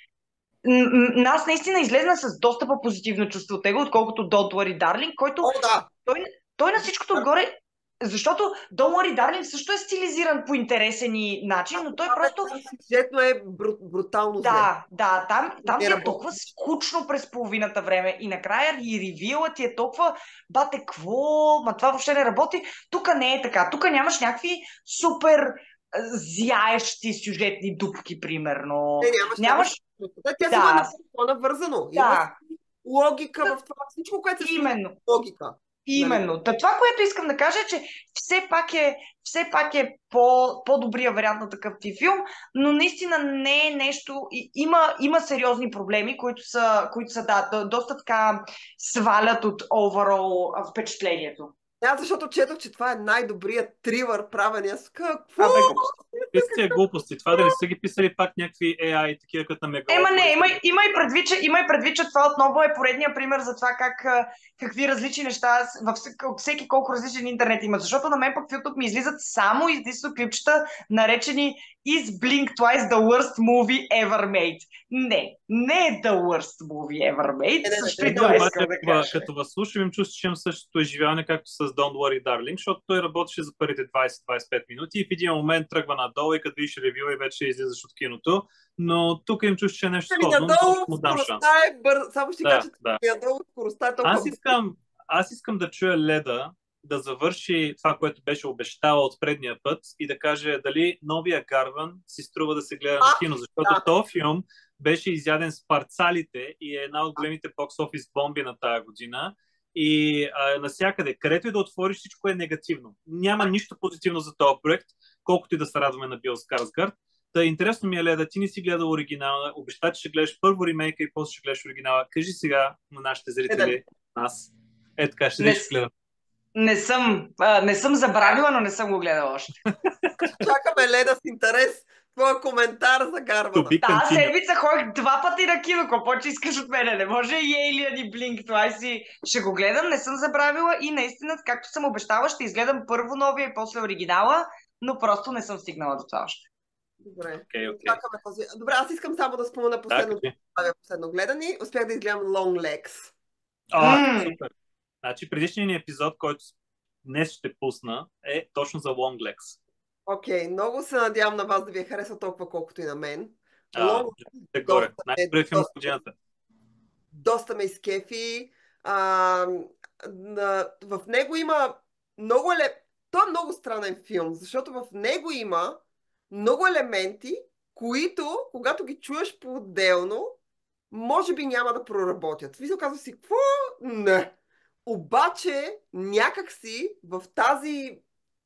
C: нас наистина излезна с доста по-позитивно чувство от него, отколкото Don't Worry Darling, който
B: О, да.
C: той, той на всичкото отгоре, защото Don't Worry Darling също е стилизиран по интересен и начин, но той просто...
B: Сюжетно е бру, брутално зле.
C: Да, да, там, там ти е
B: работи.
C: толкова скучно през половината време и накрая и ревила ти е толкова, бате, кво, ма това въобще не работи. Тук не е така, тук нямаш някакви супер зяещи сюжетни дупки, примерно.
B: Не, нямаш,
C: нямаш...
B: Да, тя
C: Да.
B: си има навързано.
C: Да.
B: Има логика в това. Всичко, което се случва,
C: Именно.
B: логика.
C: Именно. Та това, което искам да кажа е, че все пак е, все пак е по, по-добрия вариант на такъв ти филм, но наистина не е нещо... и- Има, има сериозни проблеми, които са, които са да, до- доста така свалят от overall впечатлението.
B: Да, защото четох, че това е най-добрият трилър правен. Аз какво?
C: Абе,
A: Какви са тия глупости? Това да не са ги писали пак някакви Ей Ай, такива като на Мегалополис?
C: Ема не, има, има, и предвид, че, има и предвид, че това отново е поредния пример за това как, а, какви различни неща с- във всеки, всеки колко различен интернет има. Защото на мен пък в YouTube ми излизат само единствено клипчета, наречени Is Blink Twice the worst movie ever made? Не, не е the worst movie ever made.
B: Не, не, не,
C: Също
B: не,
C: и
B: не,
C: това
A: Обаче,
C: искам да
A: като,
C: кажа.
A: като възслушам, им чувствам, че имам същото изживяване, както с Don't Worry Darling, защото той работеше за първите двайсет до двайсет и пет минути и в един момент тръгва надолу и като видиш ревю и вече излизаш от киното. Но тук им чувствам, че е нещо
B: Ами
A: сходно, но
B: надолу
A: ще му дам шанс.
B: скоростта е бърза. Само ще
A: Да,
B: кажа, че
A: да.
B: надолу скоростта е толкова
A: Аз искам, аз искам да чуя Леда да завърши това, което беше обещала от предния път и да каже дали новия Гарван си струва да се гледа на
B: А,
A: кино, защото
B: да.
A: този филм беше изяден с парцалите и е една от големите бокс офис бомби на тая година. и а, насякъде, където и да отвориш, всичко е негативно. Няма нищо позитивно за този проект, колкото и да се радваме на Бил Скарсгард. Та интересно ми е, Леда, ти не си гледал оригинала, обеща, че ще гледаш първо ремейка и после ще гледаш оригинала. Кажи сега на нашите зрители, нас. Е така, ще
C: Не,
A: ще гледам.
C: не съм, а, не съм забравила, но не съм го гледала още.
B: Чакаме, Леда, с интерес твоя коментар за Гарвана.
C: Тази седмица ходих два пъти на кино, какво че искаш от мене? Не може и Alien и Blink, това си ще го гледам, не съм забравила и наистина, както съм обещала, ще изгледам първо новия и после оригинала, но просто не съм стигнала до това още.
B: Добре,
A: okay, okay.
B: Чакаме този. Добре, аз искам само да спомена последно,
A: да,
B: последно гледани. Успях да изгледам Long Legs.
A: О, mm. Супер. Значи предишният ни епизод, който днес ще пусна, е точно за Long Legs.
B: Окей, okay, много се надявам на вас да ви е харесал толкова, колкото и на мен.
A: А,
B: Long
A: е горе. Най-добрият филм с годината.
B: Доста ме изкефи. А, на, в него има много еле... Той е много странен филм, защото в него има много елементи, които, когато ги чуеш по-отделно, може би няма да проработят. Вие казва си, какво? Не. Обаче, някакси в тази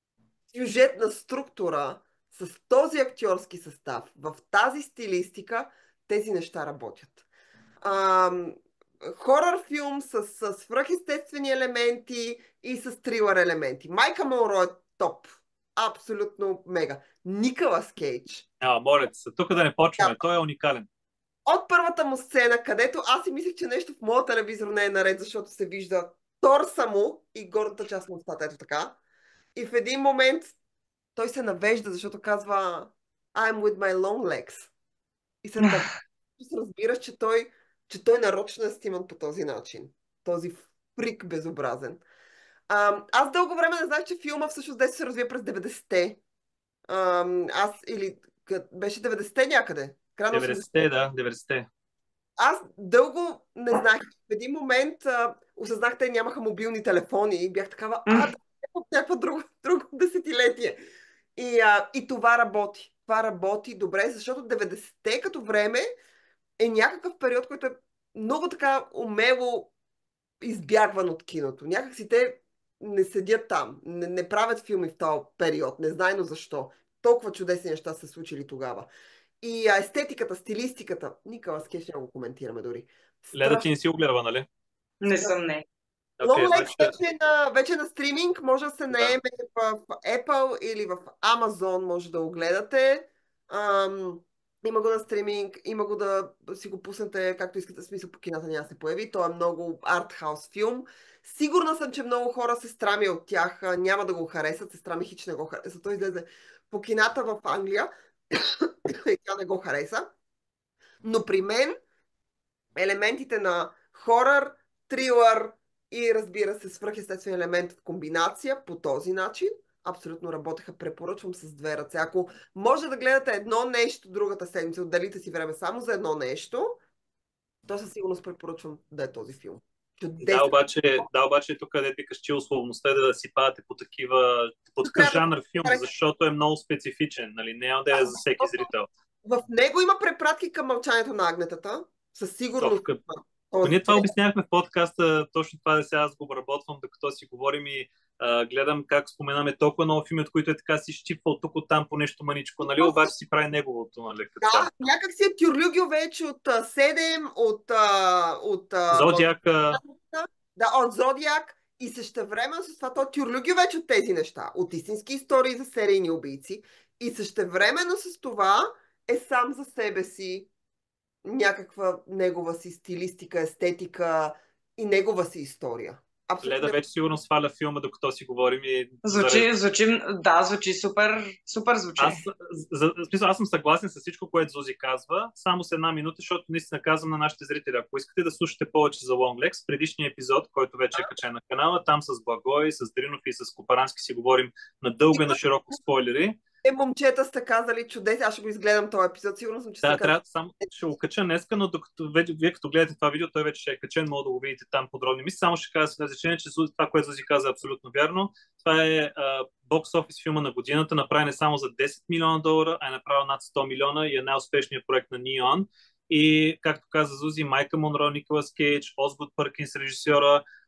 B: сюжетна структура, с този актьорски състав, в тази стилистика, тези неща работят. Ам, хорър филм с, с свръхестествени елементи и с трилър елементи. Майка Монро е топ. Абсолютно мега. Николас Кейдж.
A: А, моля се, тук да не почваме. Да. Той е уникален.
B: От първата му сцена, където аз си мислех, че нещо в моя телевизор не е наред, защото се вижда торса му и горната част на устата, ето така. И в един момент той се навежда, защото казва I'm with my long legs. И се разбираш, че той, че той нарочно е сниман по този начин. Този фрик безобразен. А, аз дълго време не знаех, че филма всъщност десет се развива през деветдесетте. А, аз или беше деветдесетте някъде.
A: деветдесетте, да, деветдесетте.
B: Аз дълго не знаех. В един момент а, осъзнах, те нямаха мобилни телефони и бях такава, а, да, от някакво друго, друго десетилетие. И, а, и това работи. Това работи добре, защото деветдесетте като време е някакъв период, който е много така умело избягван от киното. Някак си те не седят там, не, не правят филми в този период, незнайно защо. Толкова чудесни неща се случили тогава. И а, естетиката, стилистиката, Николас Кейдж ще го коментираме дори.
A: Леда, ти не си огледава, нали?
C: Не съм, не.
B: Okay, Long Legs значи... вече, е на, вече е на стриминг, може да се наеме да. в Apple или в Amazon, може да го гледате. Ам, има го на стриминг, има го да си го пуснете както искате, смисъл по кината няма се появи. Той е много артхаус филм. Сигурна съм, че много хора се страми от тях, няма да го харесат, сестра ми хич не го хареса. Той излезе по кината в Англия и тя не го хареса. Но при мен елементите на хорър, трилър и разбира се свръхестествен елемент в комбинация по този начин абсолютно работеха. Препоръчвам с две ръце. Ако може да гледате едно нещо другата седмица, отделите си време само за едно нещо, то със сигурност препоръчвам да е този филм.
A: Да, обаче, да, обаче тук къде викаш, че условността е да си падате по такива, по такъв жанр филм, защото е много специфичен, нали? Няма да е за всеки зрител.
B: В него има препратки към Мълчанието на агнетата. Със сигурност.
A: О, ние това обяснявахме в подкаста, точно това да сега аз го обработвам, докато си говорим и а, гледам как споменаме толкова много филми, от които е така си щипвал тук от там по нещо маничко, нали? Обаче си прави неговото, нали?
B: Да, някак си е Тюрлюгио вече от седем, от... от
A: Зодиак.
B: Да, от Зодиак. И същевременно с това, то Тюрлюгио вече от тези неща. От истински истории за серийни убийци. И същевременно с това е сам за себе си някаква негова си стилистика, естетика и негова си история.
A: Абсолютно. Леда вече сигурно сваля филма, докато си говорим и...
C: Звучи, звучи, да, звучи супер, супер звучи.
A: Аз, за, за, аз съм съгласен с всичко, което Зузи казва, само с една минута, защото наистина казвам на нашите зрители, ако искате да слушате повече за Long Legs, предишния епизод, който вече е качен на канала, там с Благой, с Дринов и с Копарански си говорим надълго и на широко спойлери.
B: Е, момчета сте казали чудеси, аз ще го изгледам този епизод, сигурно съм, че
A: да,
B: сте
A: трябва, сам, ще го кача днеска, но докато вие като гледате това видео, той вече ще е качен, мога да го видите там подробно. Мисля, само ще кажа след значение, че това, което Зузи каза, е абсолютно вярно. Това е бокс офис филма на годината, направен не само за десет милиона долара, а е направен над сто милиона и е най-успешният проект на Neon. И, както каза Зузи, Майка Монро, Николас Кейдж, Осгуд Пъркинс, режисьора,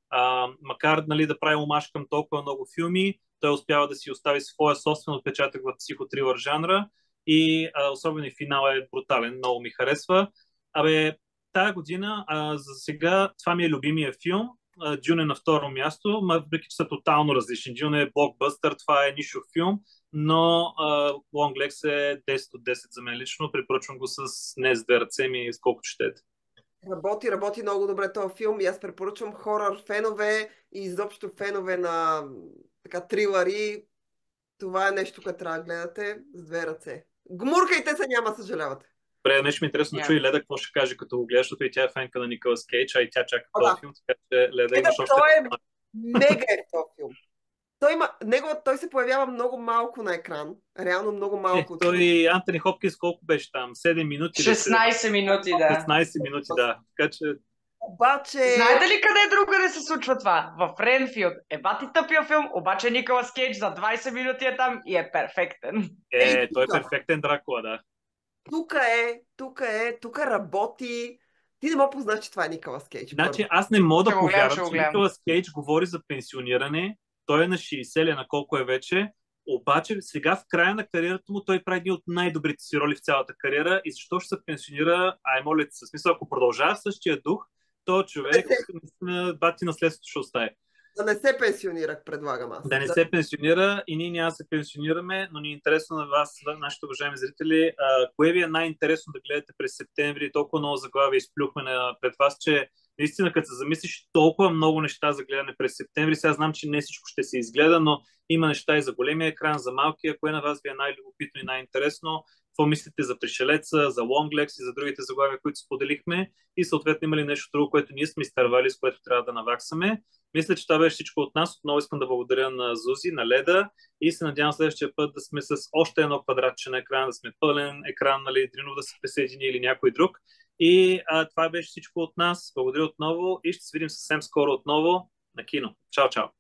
A: А, макар, нали, да прави омаж към толкова много филми, той успява да си остави своя собствен отпечатък в психотрилър жанра и а, особено и финал е брутален, много ми харесва. Абе, тая година, а, за сега, това ми е любимия филм. Дюн е на второ място, въпреки че са тотално различни. Дюн е блокбъстър, това е нишов филм, но uh, Long Legs е десет от десет за мен лично. Препоръчвам го с не с две ръце ми, с колкото щете.
B: Работи, работи много добре този филм и аз препоръчвам хорър фенове и изобщо фенове на така трилъри. Това е нещо, което трябва да гледате с две ръце. Гмуркайте се, няма съжалявате.
A: Добре, нещо ми е интересно да
C: Yeah.
A: чуя и Леда какво ще каже, като го гледаш, защото и тя е фенка на Николас Кейдж, а и тя чака
B: О,
A: този
B: да.
A: филм, така че Леда
B: Ето,
A: имаш още...
B: той е мега е в този филм. Той, има, него, той се появява много малко на екран. Реално много
A: Е,
B: малко.
A: той Антони Хопкинс колко беше там? седем минути?
C: шестнайсет минути, да.
A: шестнайсет минути, да. Така че...
B: Обаче...
C: Знаете ли къде другаде се случва това? В Ренфилд. Е бати тъпия филм, обаче Николас Кейдж за двайсет минути е там и е перфектен.
A: Е,
B: Ей,
A: той е
B: тука.
A: перфектен Дракула, да.
B: Тук е, тук е, тук работи. Ти не мога познаш, че това е Николас Кейдж.
A: Значи
B: първо.
A: аз не мога да
C: Ще го гледам, ще
A: повярвам,
C: го
A: че
C: гледам.
A: Николас Кейдж говори за пенсиониране. Той е на шейсет ли, на колко е вече. Обаче сега в края на кариерата му той прави един от най-добрите си роли в цялата кариера и защо ще се пенсионира, ай моля се, смисъл, ако продължава в същия дух, то човек наистина бати наследството ще остави.
B: Да не се пенсионирах, предлагам аз.
A: Да не се пенсионира и ние няма да се пенсионираме, но ни е интересно на вас, нашите уважаеми зрители, а, кое ви е най-интересно да гледате през септември, толкова много заглавия изплюхме на, пред вас, че наистина като се замислиш толкова много неща за гледане през септември, сега знам, че не всичко ще се изгледа, но има неща и за големия екран, за малкия, кое на вас ви е най-любопитно и най-интересно, какво мислите за Пришелеца, за Long Legs и за другите заглавия, които споделихме и съответно има ли нещо друго, което ние сме изтървали, с което трябва да наваксаме. Мисля, че това беше всичко от нас. Отново искам да благодаря на Зузи, на Леда и се надявам следващия път да сме с още едно квадратче на екран, да сме пълен екран, нали, Дринов да се присъедини или някой друг. И а, това беше всичко от нас. Благодаря отново и ще се видим съвсем скоро отново на кино. Чао, чао!